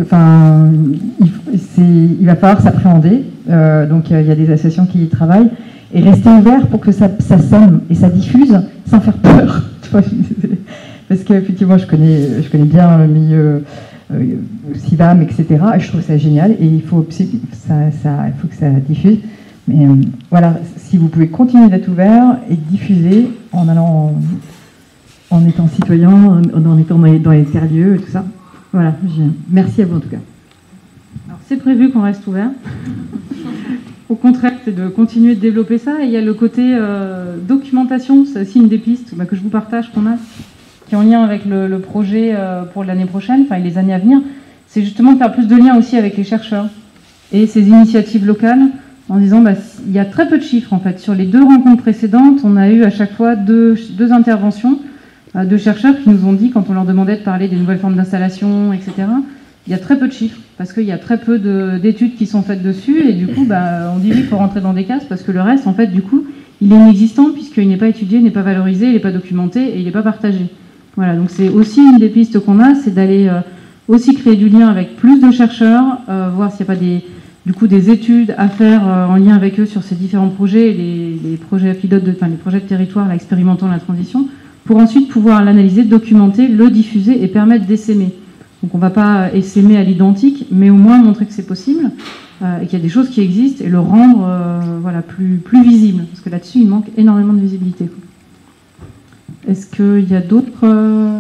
va falloir s'appréhender. Donc il y a des associations qui y travaillent, et rester ouvert pour que ça sème et ça diffuse sans faire peur. Parce qu'effectivement, je connais bien le milieu CIVAM, etc. Et je trouve ça génial, et il faut que ça diffuse. Mais voilà, si vous pouvez continuer d'être ouvert et diffuser en étant citoyen, en étant dans les tiers-lieux et tout ça. Voilà, merci à vous en tout cas. Alors c'est prévu qu'on reste ouvert. Au contraire, c'est de continuer de développer ça. Et il y a le côté documentation, c'est aussi une des pistes que je vous partage qu'on a, qui est en lien avec le projet pour l'année prochaine, et les années à venir. C'est justement de faire plus de liens aussi avec les chercheurs et ces initiatives locales, en disant il y a très peu de chiffres en fait. Sur les 2 rencontres précédentes, on a eu à chaque fois deux interventions de chercheurs qui nous ont dit, quand on leur demandait de parler des nouvelles formes d'installation, etc., il y a très peu de chiffres, parce qu'il y a très peu d'études qui sont faites dessus, et du coup, on dit oui, il faut rentrer dans des cases, parce que le reste, en fait, du coup, il est inexistant, puisqu'il n'est pas étudié, il n'est pas valorisé, il n'est pas documenté, et il n'est pas partagé. Voilà, donc c'est aussi une des pistes qu'on a, c'est d'aller aussi créer du lien avec plus de chercheurs, voir s'il n'y a pas des études à faire en lien avec eux sur ces différents projets, les projets pilotes, les projets de territoire, là, expérimentant la transition, pour ensuite pouvoir l'analyser, documenter, le diffuser et permettre d'essaimer. Donc on ne va pas essaimer à l'identique, mais au moins montrer que c'est possible, et qu'il y a des choses qui existent, et le rendre plus visible, parce que là-dessus, il manque énormément de visibilité. Est-ce qu'il y a d'autres...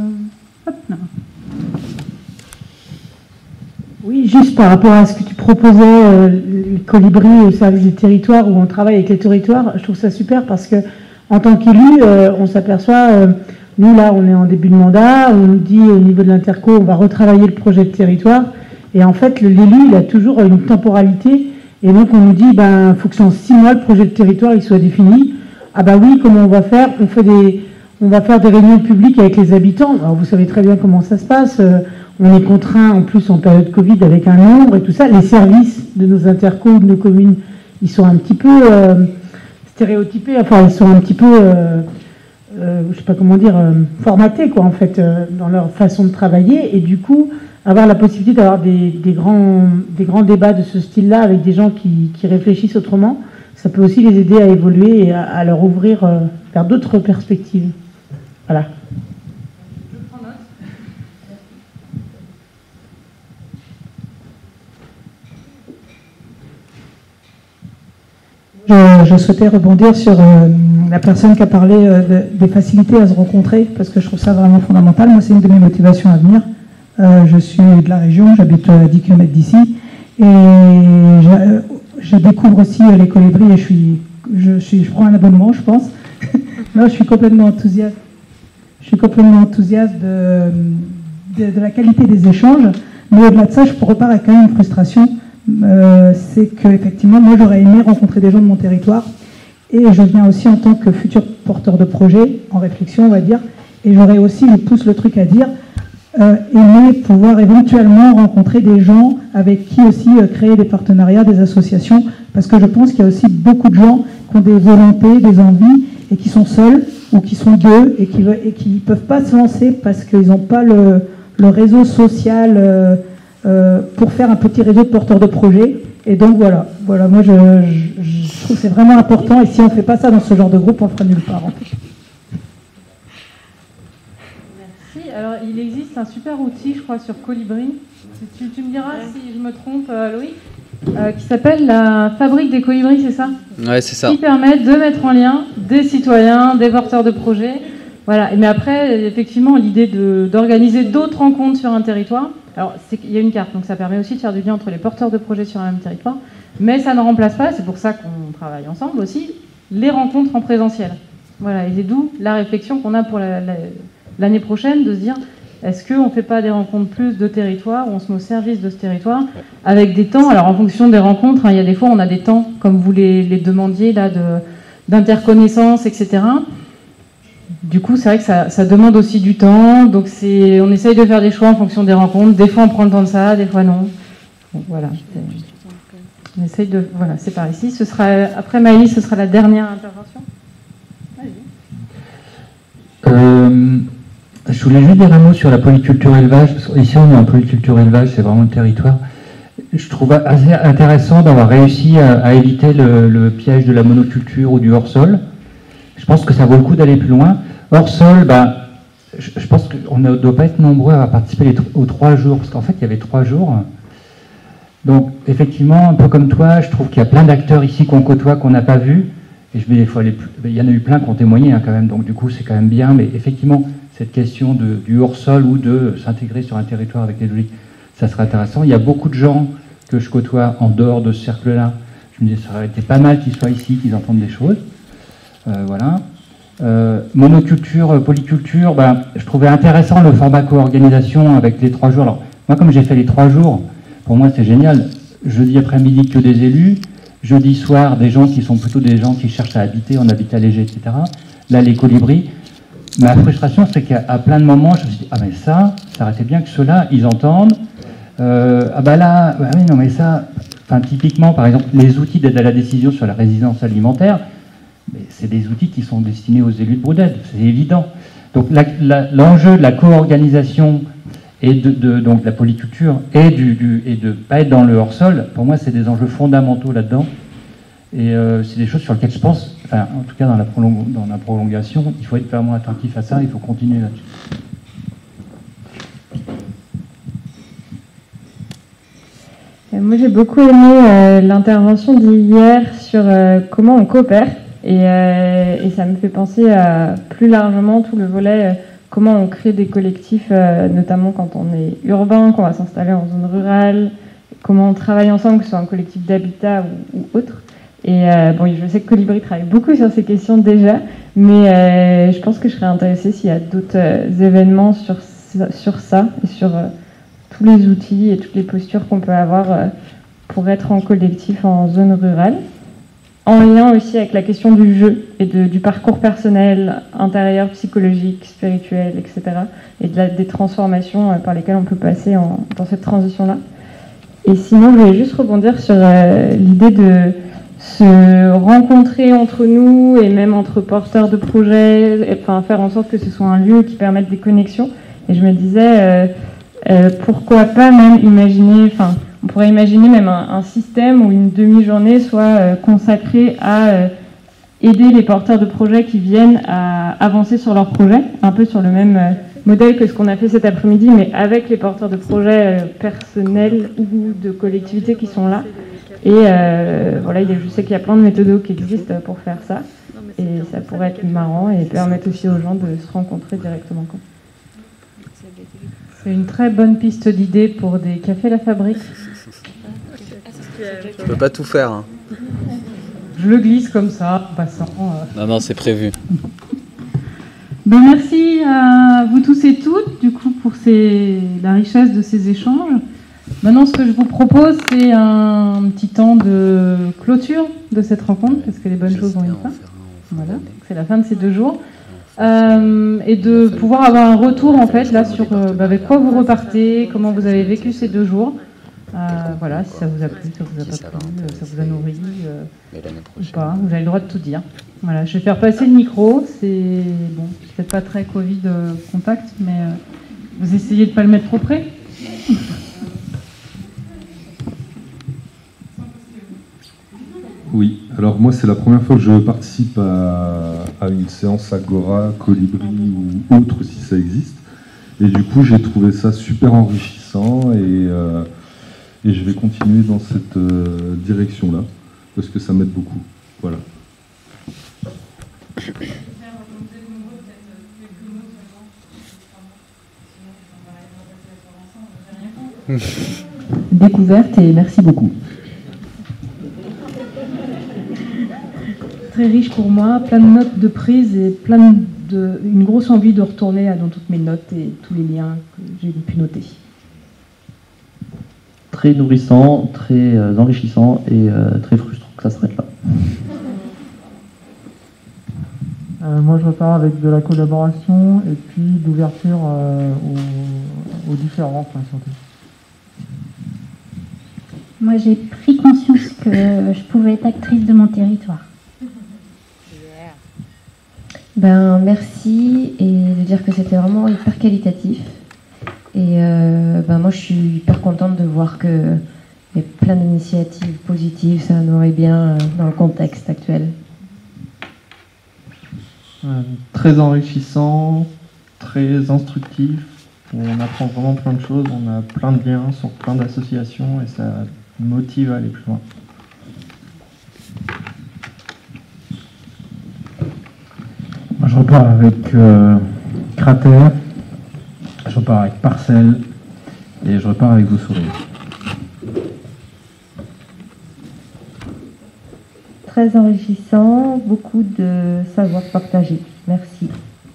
Oui, juste par rapport à ce que tu proposais, les colibris au service des territoires, où on travaille avec les territoires, je trouve ça super, parce que en tant qu'élu, on s'aperçoit, nous là, on est en début de mandat, on nous dit au niveau de l'interco, on va retravailler le projet de territoire, et en fait, l'élu, il a toujours une temporalité, et donc on nous dit, il faut que en 6 mois, le projet de territoire, il soit défini. Ah oui, comment on va faire ? On va faire des réunions publiques avec les habitants. Alors vous savez très bien comment ça se passe. On est contraint, en plus en période Covid, avec un nombre et tout ça. Les services de nos intercos, de nos communes, ils sont un petit peu stéréotypés. Enfin, ils sont un petit peu, je sais pas comment dire, formatés, quoi, en fait, dans leur façon de travailler. Et du coup, avoir la possibilité d'avoir des grands débats de ce style-là avec des gens qui réfléchissent autrement, ça peut aussi les aider à évoluer et à leur ouvrir vers d'autres perspectives. Voilà. Je souhaitais rebondir sur la personne qui a parlé des facilités à se rencontrer, parce que je trouve ça vraiment fondamental. Moi, c'est une de mes motivations à venir. Je suis de la région, j'habite à 10 km d'ici, et je découvre aussi les colibris, et je prends un abonnement, je pense. Là, je suis complètement enthousiaste. Je suis complètement enthousiaste de la qualité des échanges, mais au-delà de ça, je repars avec quand même une frustration. C'est qu'effectivement, moi j'aurais aimé rencontrer des gens de mon territoire, et je viens aussi en tant que futur porteur de projet, en réflexion on va dire, et j'aurais aussi, je pousse le truc à dire, aimé pouvoir éventuellement rencontrer des gens avec qui aussi créer des partenariats, des associations, parce que je pense qu'il y a aussi beaucoup de gens qui ont des volontés, des envies, et qui sont seuls, ou qui sont deux, et qui ne peuvent pas se lancer parce qu'ils n'ont pas le réseau social pour faire un petit réseau de porteurs de projets. Et donc voilà, moi je trouve que c'est vraiment important, et si on ne fait pas ça dans ce genre de groupe, on le fera nulle part en fait. Merci. Alors il existe un super outil, je crois, sur Colibri. Tu me diras si je me trompe, Loïc, qui s'appelle la Fabrique des Colibris, c'est ça? Ouais, c'est ça. Qui permet de mettre en lien des citoyens, des porteurs de projets. Voilà. Mais après, effectivement, l'idée d'organiser d'autres rencontres sur un territoire. Alors, il y a une carte, donc ça permet aussi de faire du lien entre les porteurs de projets sur un même territoire, mais ça ne remplace pas, c'est pour ça qu'on travaille ensemble aussi, les rencontres en présentiel. Voilà, et c'est d'où la réflexion qu'on a pour l'année prochaine, de se dire, est-ce qu'on ne fait pas des rencontres plus de territoire, où on se met au service de ce territoire, avec des temps, alors en fonction des rencontres, il y a des fois on a des temps, comme vous les demandiez, là, d'interconnaissance, etc. Du coup, c'est vrai que ça demande aussi du temps, donc on essaye de faire des choix en fonction des rencontres. Des fois, on prend le temps de ça, des fois non. Donc, voilà. On essaye de... Voilà, c'est par ici. Après Maëlys, ce sera la dernière intervention. Je voulais juste dire un mot sur la polyculture élevage, parce qu'ici, on est en polyculture élevage, c'est vraiment le territoire. Je trouve assez intéressant d'avoir réussi à éviter le piège de la monoculture ou du hors-sol. Je pense que ça vaut le coup d'aller plus loin. Hors sol, je pense qu'on ne doit pas être nombreux à participer aux 3 jours, parce qu'en fait, il y avait 3 jours. Donc, effectivement, un peu comme toi, je trouve qu'il y a plein d'acteurs ici qu'on côtoie, qu'on n'a pas vus. Et je mets des fois, il y en a eu plein qui ont témoigné quand même, donc du coup, c'est quand même bien. Mais effectivement, cette question du hors-sol ou de s'intégrer sur un territoire avec les logiques, ça serait intéressant. Il y a beaucoup de gens que je côtoie en dehors de ce cercle-là. Je me dis, ça aurait été pas mal qu'ils soient ici, qu'ils entendent des choses. Voilà. Monoculture, polyculture, je trouvais intéressant le format co-organisation avec les 3 jours. Alors, moi, comme j'ai fait les 3 jours, pour moi, c'est génial. Jeudi après-midi, que des élus. Jeudi soir, des gens qui sont plutôt des gens qui cherchent à habiter en habitat léger, etc. Là, les colibris. Ma frustration, c'est qu'à plein de moments, je me suis dit, ah mais ça aurait été bien que ceux-là, ils entendent. Oui, non, mais ça... Enfin, typiquement, par exemple, les outils d'aide à la décision sur la résidence alimentaire, c'est des outils qui sont destinés aux élus de Broded, c'est évident. Donc l'enjeu de la co-organisation et donc de la polyculture et de ne pas être dans le hors-sol, pour moi, c'est des enjeux fondamentaux là-dedans. Et c'est des choses sur lesquelles je pense, enfin, en tout cas dans la prolongation, il faut être vraiment attentif à ça, il faut continuer là-dessus. Moi, j'ai beaucoup aimé l'intervention d'hier sur comment on coopère. Et ça me fait penser à plus largement tout le volet, comment on crée des collectifs, notamment quand on est urbain, qu'on va s'installer en zone rurale, comment on travaille ensemble, que ce soit un collectif d'habitat ou autre. Et je sais que Colibri travaille beaucoup sur ces questions déjà, mais je pense que je serais intéressée s'il y a d'autres événements sur ça et sur tous les outils et toutes les postures qu'on peut avoir pour être en collectif en zone rurale. En lien aussi avec la question du jeu et du parcours personnel, intérieur, psychologique, spirituel, etc. Et des transformations par lesquelles on peut passer dans cette transition-là. Et sinon, je voulais juste rebondir sur l'idée de se rencontrer entre nous et même entre porteurs de projets, enfin faire en sorte que ce soit un lieu qui permette des connexions. Et je me disais, pourquoi pas même imaginer, enfin, on pourrait imaginer même un système où une demi-journée soit consacrée à aider les porteurs de projets qui viennent à avancer sur leur projet, un peu sur le même modèle que ce qu'on a fait cet après-midi, mais avec les porteurs de projets personnels ou de collectivités qui sont là. Et voilà, je sais qu'il y a plein de méthodos qui existent pour faire ça. Et ça pourrait être marrant et permettre aussi aux gens de se rencontrer directement. C'est une très bonne piste d'idée pour des cafés La Fabrique. Je peux pas tout faire. Hein. Je le glisse comme ça, en passant. Non, c'est prévu. Ben, merci à vous tous et toutes, du coup, pour la richesse de ces échanges. Maintenant, ce que je vous propose, c'est un petit temps de clôture de cette rencontre, parce que les bonnes choses ont une fin. Voilà, c'est la fin de ces 2 jours. Et de pouvoir avoir un retour, en fait, là, sur avec quoi vous repartez, comment vous avez vécu ces 2 jours. Voilà, si ça vous a plu, ça vous a pas plu, ça vous a nourri ou pas, vous avez le droit de tout dire. Voilà, je vais faire passer le micro, c'est bon, peut-être pas très Covid contact, mais vous essayez de pas le mettre trop près. Oui, alors moi c'est la première fois que je participe à une séance Agora, Colibri ou autre si ça existe, et du coup j'ai trouvé ça super enrichissant et je vais continuer dans cette direction-là, parce que ça m'aide beaucoup. Voilà. Découverte et merci beaucoup. Très riche pour moi, plein de notes de prise et une grosse envie de retourner dans toutes mes notes et tous les liens que j'ai pu noter. Très nourrissant, très enrichissant et très frustrant que ça s'arrête là. Moi, je repars avec de la collaboration et puis d'ouverture aux différences en santé. Moi, j'ai pris conscience que je pouvais être actrice de mon territoire. Ben, merci, et de dire que c'était vraiment hyper qualitatif. Et moi, je suis hyper contente de voir qu'il y a plein d'initiatives positives, ça nourrit bien dans le contexte actuel. Très enrichissant, très instructif. On apprend vraiment plein de choses, on a plein de liens sur plein d'associations et ça motive à aller plus loin. Moi, je repars avec Cratère, je repars avec Parcelle et je repars avec vos sourires. Très enrichissant, beaucoup de savoir partagé. Merci.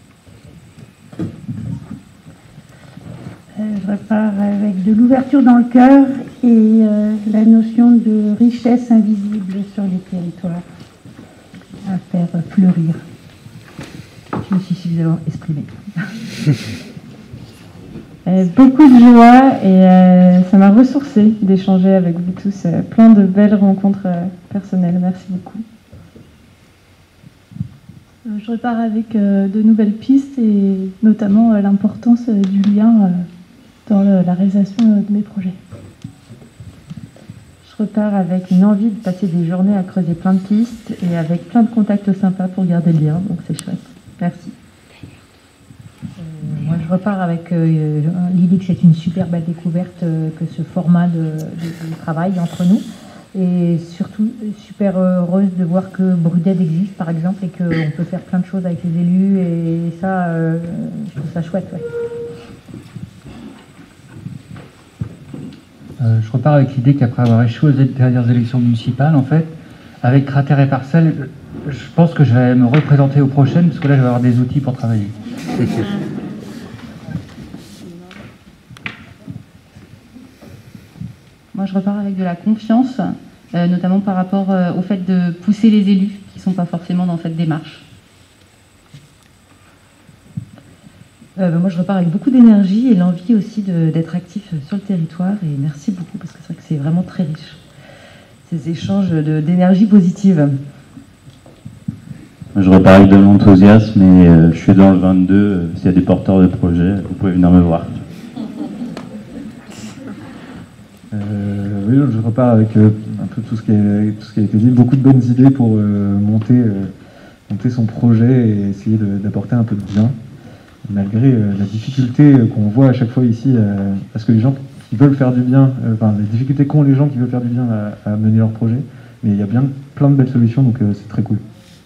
Je repars avec de l'ouverture dans le cœur et la notion de richesse invisible sur les territoires à faire fleurir. Je me suis suffisamment exprimée. Beaucoup de joie et ça m'a ressourcé d'échanger avec vous tous. Plein de belles rencontres personnelles. Merci beaucoup. Je repars avec de nouvelles pistes et notamment l'importance du lien dans la réalisation de mes projets. Je repars avec une envie de passer des journées à creuser plein de pistes et avec plein de contacts sympas pour garder le lien, donc c'est chouette. Merci. Moi, je repars avec l'idée que c'est une super belle découverte que ce format de travail entre nous. Et surtout, super heureuse de voir que Bruded existe, par exemple, et qu'on peut faire plein de choses avec les élus. Et ça, je trouve ça chouette. Ouais. Je repars avec l'idée qu'après avoir échoué aux dernières élections municipales, en fait, avec Cratère et Parcelle, je pense que je vais me représenter aux prochaines, parce que là, je vais avoir des outils pour travailler. Moi, je repars avec de la confiance, notamment par rapport au fait de pousser les élus qui ne sont pas forcément dans cette démarche. Moi, je repars avec beaucoup d'énergie et l'envie aussi d'être actif sur le territoire. Et merci beaucoup, parce que c'est vrai que c'est vraiment très riche, ces échanges d'énergie positive. Je repars avec de l'enthousiasme et je suis dans le 22. S'il y a des porteurs de projets, vous pouvez venir me voir. Oui, je repars avec un peu tout ce qui a été dit, beaucoup de bonnes idées pour monter son projet et essayer d'apporter un peu de bien, malgré la difficulté qu'on voit à chaque fois ici, parce que les gens qui veulent faire du bien, les difficultés qu'ont les gens qui veulent faire du bien à mener leur projet, mais il y a bien plein de belles solutions, donc c'est très cool.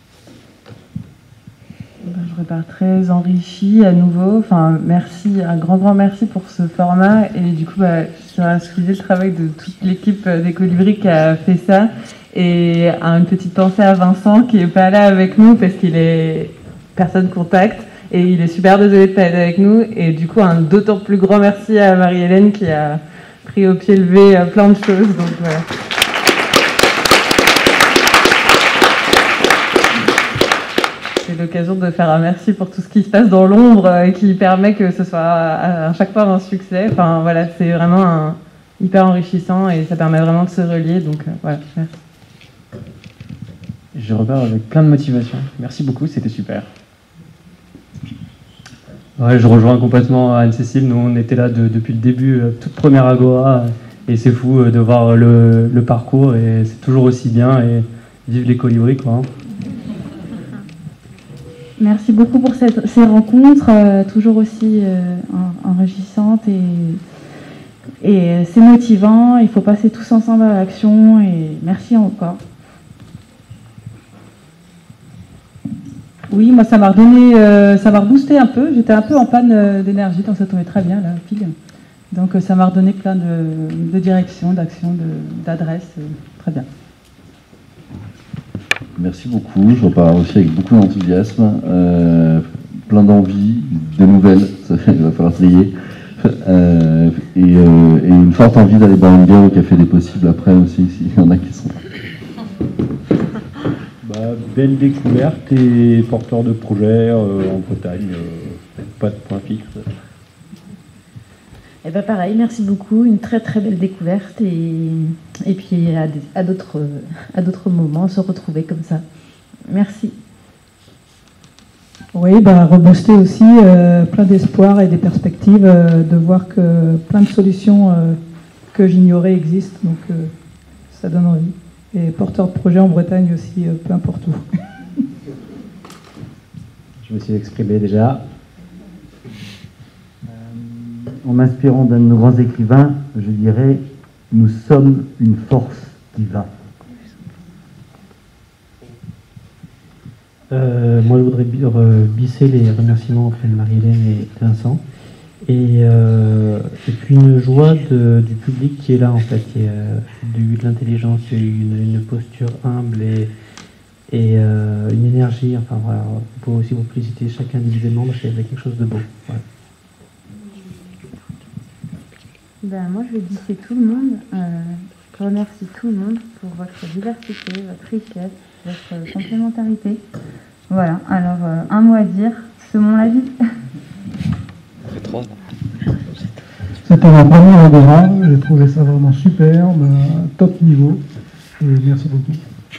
Je repars très enrichie à nouveau. Enfin, merci, un grand merci pour ce format. Et du coup, je tiens à souligner le travail de toute l'équipe des Colibris qui a fait ça. Et une petite pensée à Vincent qui n'est pas là avec nous parce qu'il est personne contact. Et il est super désolé de ne pas être avec nous. Et du coup, un d'autant plus grand merci à Marie-Hélène qui a pris au pied levé plein de choses. Donc voilà. C'est l'occasion de faire un merci pour tout ce qui se passe dans l'ombre et qui permet que ce soit à chaque fois un succès. Enfin voilà, c'est vraiment hyper enrichissant et ça permet vraiment de se relier. Donc voilà, merci. Je repars avec plein de motivation. Merci beaucoup, c'était super. Ouais, je rejoins complètement Anne-Cécile. Nous, on était là depuis le début, toute première Agora, et c'est fou de voir le parcours et c'est toujours aussi bien. Et vive les Colibris, quoi. Hein. Merci beaucoup pour ces rencontres, toujours aussi enrichissantes et c'est motivant. Il faut passer tous ensemble à l'action et merci encore. Oui, moi ça m'a redonné, ça m'a reboosté un peu. J'étais un peu en panne d'énergie, donc ça tombait très bien là, pile. Donc ça m'a redonné plein de directions, d'actions, d'adresses, très bien. Merci beaucoup, je repars aussi avec beaucoup d'enthousiasme, plein d'envie, des nouvelles, il va falloir trier, et une forte envie d'aller boire une bière au Café des Possibles après aussi, s'il y en a qui sont là. Belle découverte et porteur de projet en Bretagne, pas de point fixe. Et pareil, merci beaucoup, une très très belle découverte et puis à d'autres moments se retrouver comme ça. Merci. Oui, rebooster aussi, plein d'espoir et des perspectives, de voir que plein de solutions que j'ignorais existent, donc ça donne envie. Et porteur de projet en Bretagne aussi, peu importe où. Je me suis exprimé déjà. En m'inspirant d'un de nos grands écrivains, je dirais « Nous sommes une force qui va ». Moi, je voudrais bisser les remerciements auprès de Marie-Hélène et Vincent. Et puis une joie du public qui est là, en fait. Il y a de l'intelligence, il y a eu une posture humble et une énergie. Enfin, voilà, vous pouvez aussi vous féliciter chacun individuellement, parce qu'il y avait quelque chose de beau. Voilà. Moi, je vais bisser tout le monde. Je remercie tout le monde pour votre diversité, votre richesse, votre complémentarité. Voilà, alors un mot à dire, semons la vie. C'est 3. C'était ma première Agora, j'ai trouvé ça vraiment superbe, top niveau, et merci beaucoup.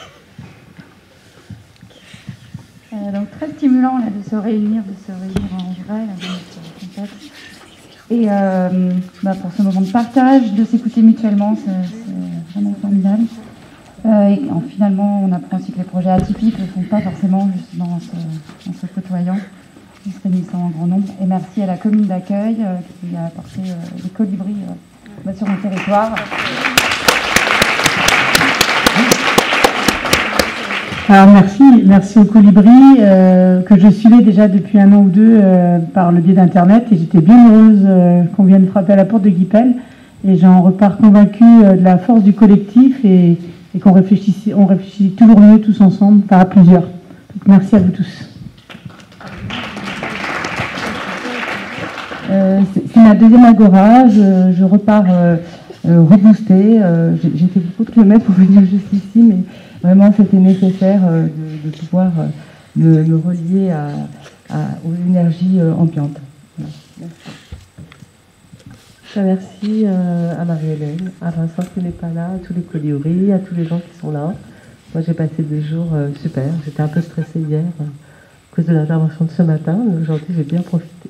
Donc très stimulant là, de se réunir en vrai, là, dans notre contexte. Et pour ce moment de partage, de s'écouter mutuellement, c'est vraiment formidable. Et finalement, on apprend aussi que les projets atypiques ne le font pas forcément juste en se côtoyant, en se réunissant en grand nombre. Et merci à la commune d'accueil qui a apporté des colibris sur mon territoire. Alors merci aux colibris que je suivais déjà depuis 1 an ou 2 par le biais d'Internet et j'étais bien heureuse qu'on vienne frapper à la porte de Guipel et j'en repars convaincue de la force du collectif et qu'on réfléchit toujours mieux tous ensemble, à plusieurs. Donc merci à vous tous. C'est ma deuxième Agora, je repars reboostée, j'ai fait beaucoup de kilomètres pour venir juste ici, mais vraiment, c'était nécessaire de pouvoir me relier aux énergies ambiantes. Merci. Merci à Marie-Hélène, à Vincent qui n'est pas là, à tous les colibris, à tous les gens qui sont là. Moi, j'ai passé 2 jours super. J'étais un peu stressée hier à cause de l'intervention de ce matin, mais aujourd'hui, j'ai bien profité.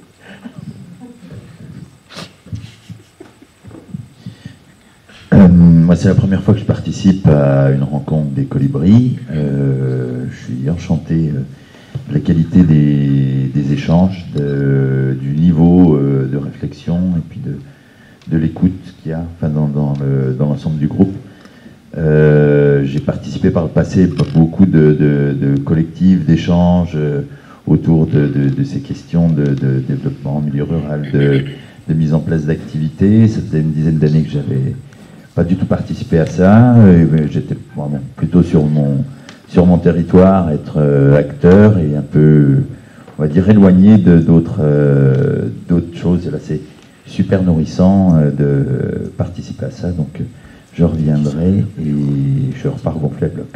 Moi, c'est la première fois que je participe à une rencontre des colibris. Je suis enchanté de la qualité des échanges, du niveau de réflexion et puis de l'écoute qu'il y a dans l'ensemble du groupe. J'ai participé par le passé à beaucoup de collectifs, d'échanges autour de ces questions de développement en milieu rural, de mise en place d'activités. Ça faisait une dizaine d'années que j'avais pas du tout participé à ça. J'étais plutôt sur mon territoire, être acteur et un peu, on va dire, éloigné d'autres choses. Et là, c'est super nourrissant de participer à ça. Donc, je reviendrai et je repars gonfler à bloc.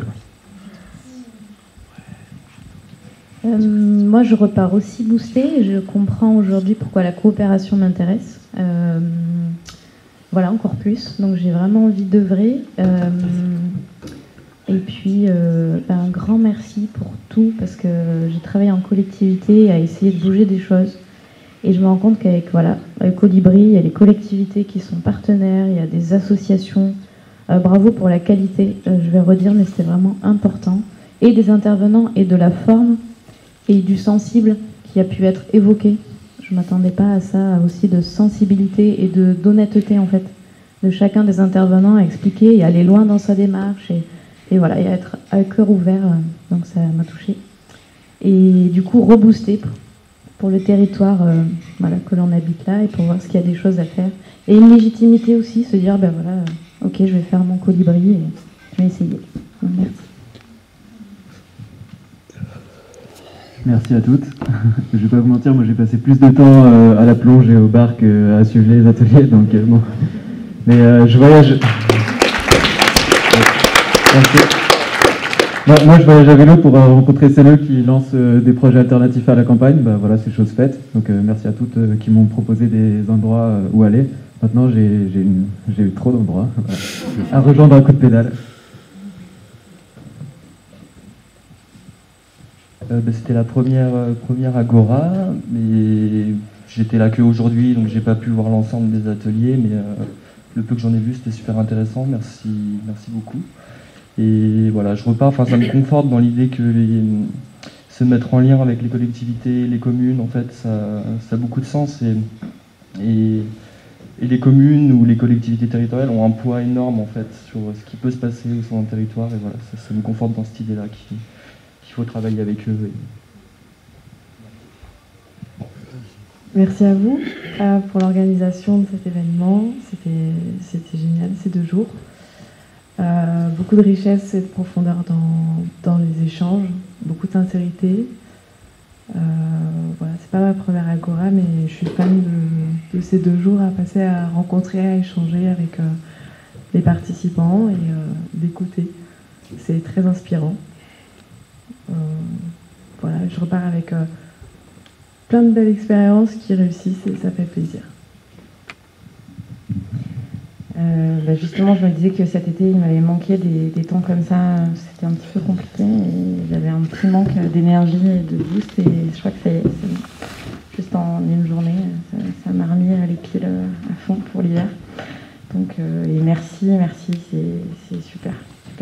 Moi, je repars aussi boostée. Je comprends aujourd'hui pourquoi la coopération m'intéresse. Voilà, encore plus. Donc, j'ai vraiment envie d'œuvrer. Et puis, un grand merci pour tout, parce que j'ai travaillé en collectivité à essayer de bouger des choses. Et je me rends compte qu'avec Colibri, il y a les collectivités qui sont partenaires, il y a des associations. Bravo pour la qualité, je vais redire, mais c'était vraiment important. Et des intervenants et de la forme et du sensible qui a pu être évoqué. Je ne m'attendais pas à ça, aussi de sensibilité et d'honnêteté en fait, de chacun des intervenants à expliquer et aller loin dans sa démarche et voilà, et à être à cœur ouvert, donc ça m'a touchée. Et du coup, rebooster pour le territoire que l'on habite là et pour voir ce qu'il y a des choses à faire. Et une légitimité aussi, se dire, ok, je vais faire mon colibri et je vais essayer. Donc, merci. Merci à toutes. Je vais pas vous mentir, moi j'ai passé plus de temps à la plonge et au bar qu'à suivre les ateliers, donc bon. Mais je voyage. Merci. Moi je voyage à vélo pour rencontrer celles qui lancent des projets alternatifs à la campagne. Voilà, c'est chose faite. Donc merci à toutes qui m'ont proposé des endroits où aller. Maintenant j'ai eu trop d'endroits à rejoindre un coup de pédale. C'était la première Agora, mais j'étais là qu'aujourd'hui, donc j'ai pas pu voir l'ensemble des ateliers, mais le peu que j'en ai vu, c'était super intéressant. Merci beaucoup. Et voilà, je repars. Enfin, ça me conforte dans l'idée que se mettre en lien avec les collectivités, les communes, en fait, ça a beaucoup de sens. Et les communes ou les collectivités territoriales ont un poids énorme en fait sur ce qui peut se passer au sein d'un territoire. Et voilà, ça me conforte dans cette idée-là qu'il faut travailler avec eux. Merci à vous pour l'organisation de cet événement. C'était génial, ces 2 jours. Beaucoup de richesse et de profondeur dans les échanges, beaucoup de sincérité. Voilà, c'est pas ma première Agora, mais je suis fan de ces 2 jours à passer à rencontrer, à échanger avec les participants et d'écouter. C'est très inspirant. Voilà, je repars avec plein de belles expériences qui réussissent et ça fait plaisir. Justement, je me disais que cet été, il m'avait manqué des temps comme ça. C'était un petit peu compliqué et j'avais un petit manque d'énergie et de boost. Et je crois que c'est juste en une journée, ça m'a remis les piles à fond pour l'hiver. Donc, et merci, c'est super.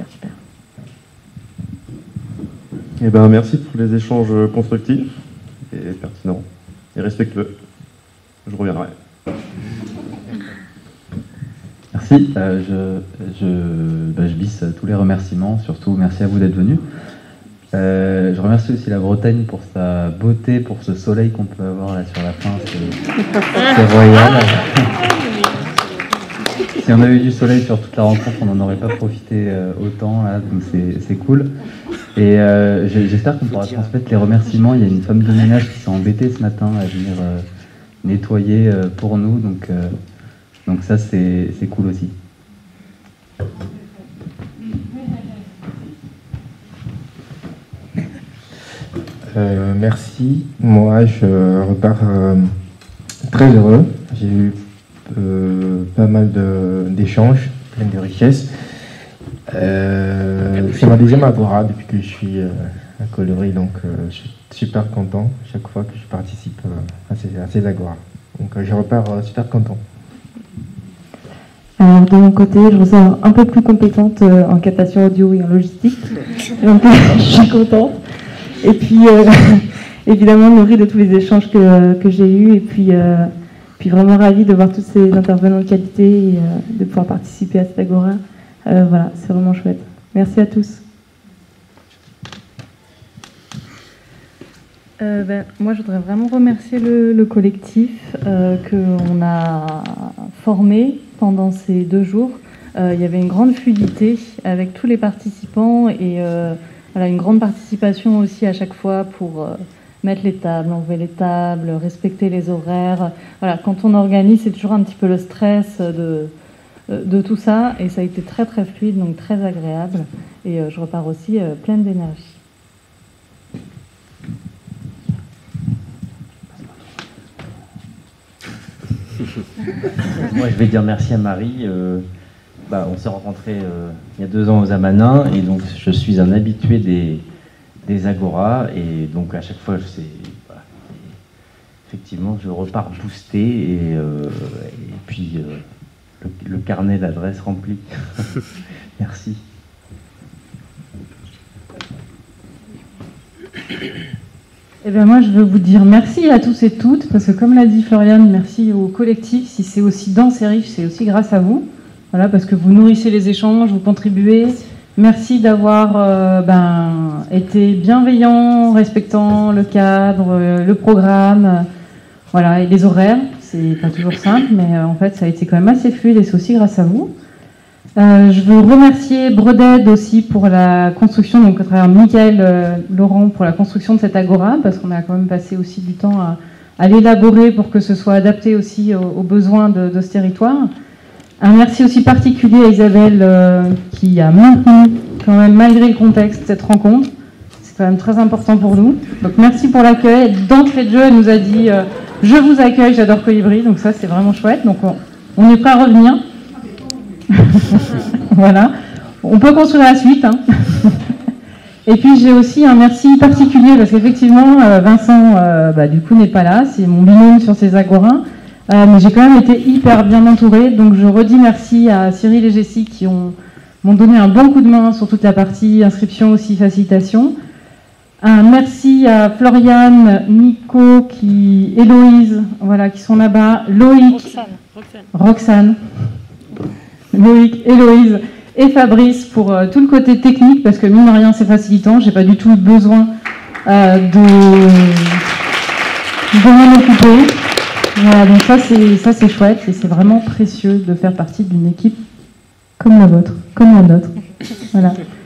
Eh ben, merci pour les échanges constructifs et pertinents et respectueux. Je reviendrai. Merci. Je bisse tous les remerciements. Surtout, merci à vous d'être venus. Je remercie aussi la Bretagne pour sa beauté, pour ce soleil qu'on peut avoir là sur la fin. C'est royal. Si on avait eu du soleil sur toute la rencontre, on n'en aurait pas profité autant, là, donc c'est cool. Et j'espère qu'on pourra transmettre les remerciements. Il y a une femme de ménage qui s'est embêtée ce matin à venir nettoyer pour nous, donc ça c'est cool aussi. Merci. Moi, je repars très heureux. J'ai eu pas mal d'échanges, plein de richesses. C'est ma deuxième Agora depuis que je suis à Colibri, donc je suis super content chaque fois que je participe à ces Agora. Donc je repars super content. Alors de mon côté, je me sens un peu plus compétente en captation audio et en logistique, donc je suis contente. Et puis évidemment nourrie de tous les échanges que j'ai eus, et puis vraiment ravie de voir tous ces intervenants de qualité et de pouvoir participer à cette agora. Voilà, c'est vraiment chouette. Merci à tous. Moi, je voudrais vraiment remercier le collectif qu'on a formé pendant ces 2 jours. Il y avait une grande fluidité avec tous les participants et voilà, une grande participation aussi à chaque fois pour mettre les tables, enlever les tables, respecter les horaires. Voilà, quand on organise, c'est toujours un petit peu le stress de tout ça, et ça a été très très fluide, donc très agréable. Et je repars aussi pleine d'énergie. Moi, je vais dire merci à Marie. On s'est rencontrés il y a 2 ans aux Amanins, et donc je suis un habitué des agoras, et donc à chaque fois, effectivement, je repars boosté, et puis le carnet d'adresses rempli. Merci. Eh bien moi, je veux vous dire merci à tous et toutes, parce que comme l'a dit Floriane, merci au collectif. Si c'est aussi dense et riche, c'est aussi grâce à vous. Voilà, parce que vous nourrissez les échanges, vous contribuez. Merci d'avoir été bienveillant, respectant le cadre, le programme, voilà, et les horaires. C'est pas toujours simple, mais en fait, ça a été quand même assez fluide, et c'est aussi grâce à vous. Je veux remercier Breded aussi pour la construction, donc à travers Mickaël Laurent pour la construction de cette agora, parce qu'on a quand même passé aussi du temps à l'élaborer pour que ce soit adapté aussi aux besoins de ce territoire. Un merci aussi particulier à Isabelle qui a maintenu quand même malgré le contexte cette rencontre. C'est quand même très important pour nous. Donc merci pour l'accueil. D'entrée de jeu, elle nous a dit je vous accueille, j'adore Colibri, donc ça c'est vraiment chouette. Donc on est prêt à revenir. Voilà, on peut construire la suite. Hein. Et puis j'ai aussi un merci particulier parce qu'effectivement Vincent du coup n'est pas là, c'est mon binôme sur ces agoras, mais j'ai quand même été hyper bien entourée, donc je redis merci à Cyril et Jessie qui m'ont donné un bon coup de main sur toute la partie inscription aussi, facilitation. Un merci à Floriane, Nico, Héloïse, voilà, qui sont là-bas, Loïc, Roxane. Loïc, Héloïse et Fabrice pour tout le côté technique, parce que mine de rien c'est facilitant, j'ai pas du tout besoin de m'en occuper. Voilà, donc ça c'est chouette, et c'est vraiment précieux de faire partie d'une équipe comme la vôtre, comme la nôtre. Voilà.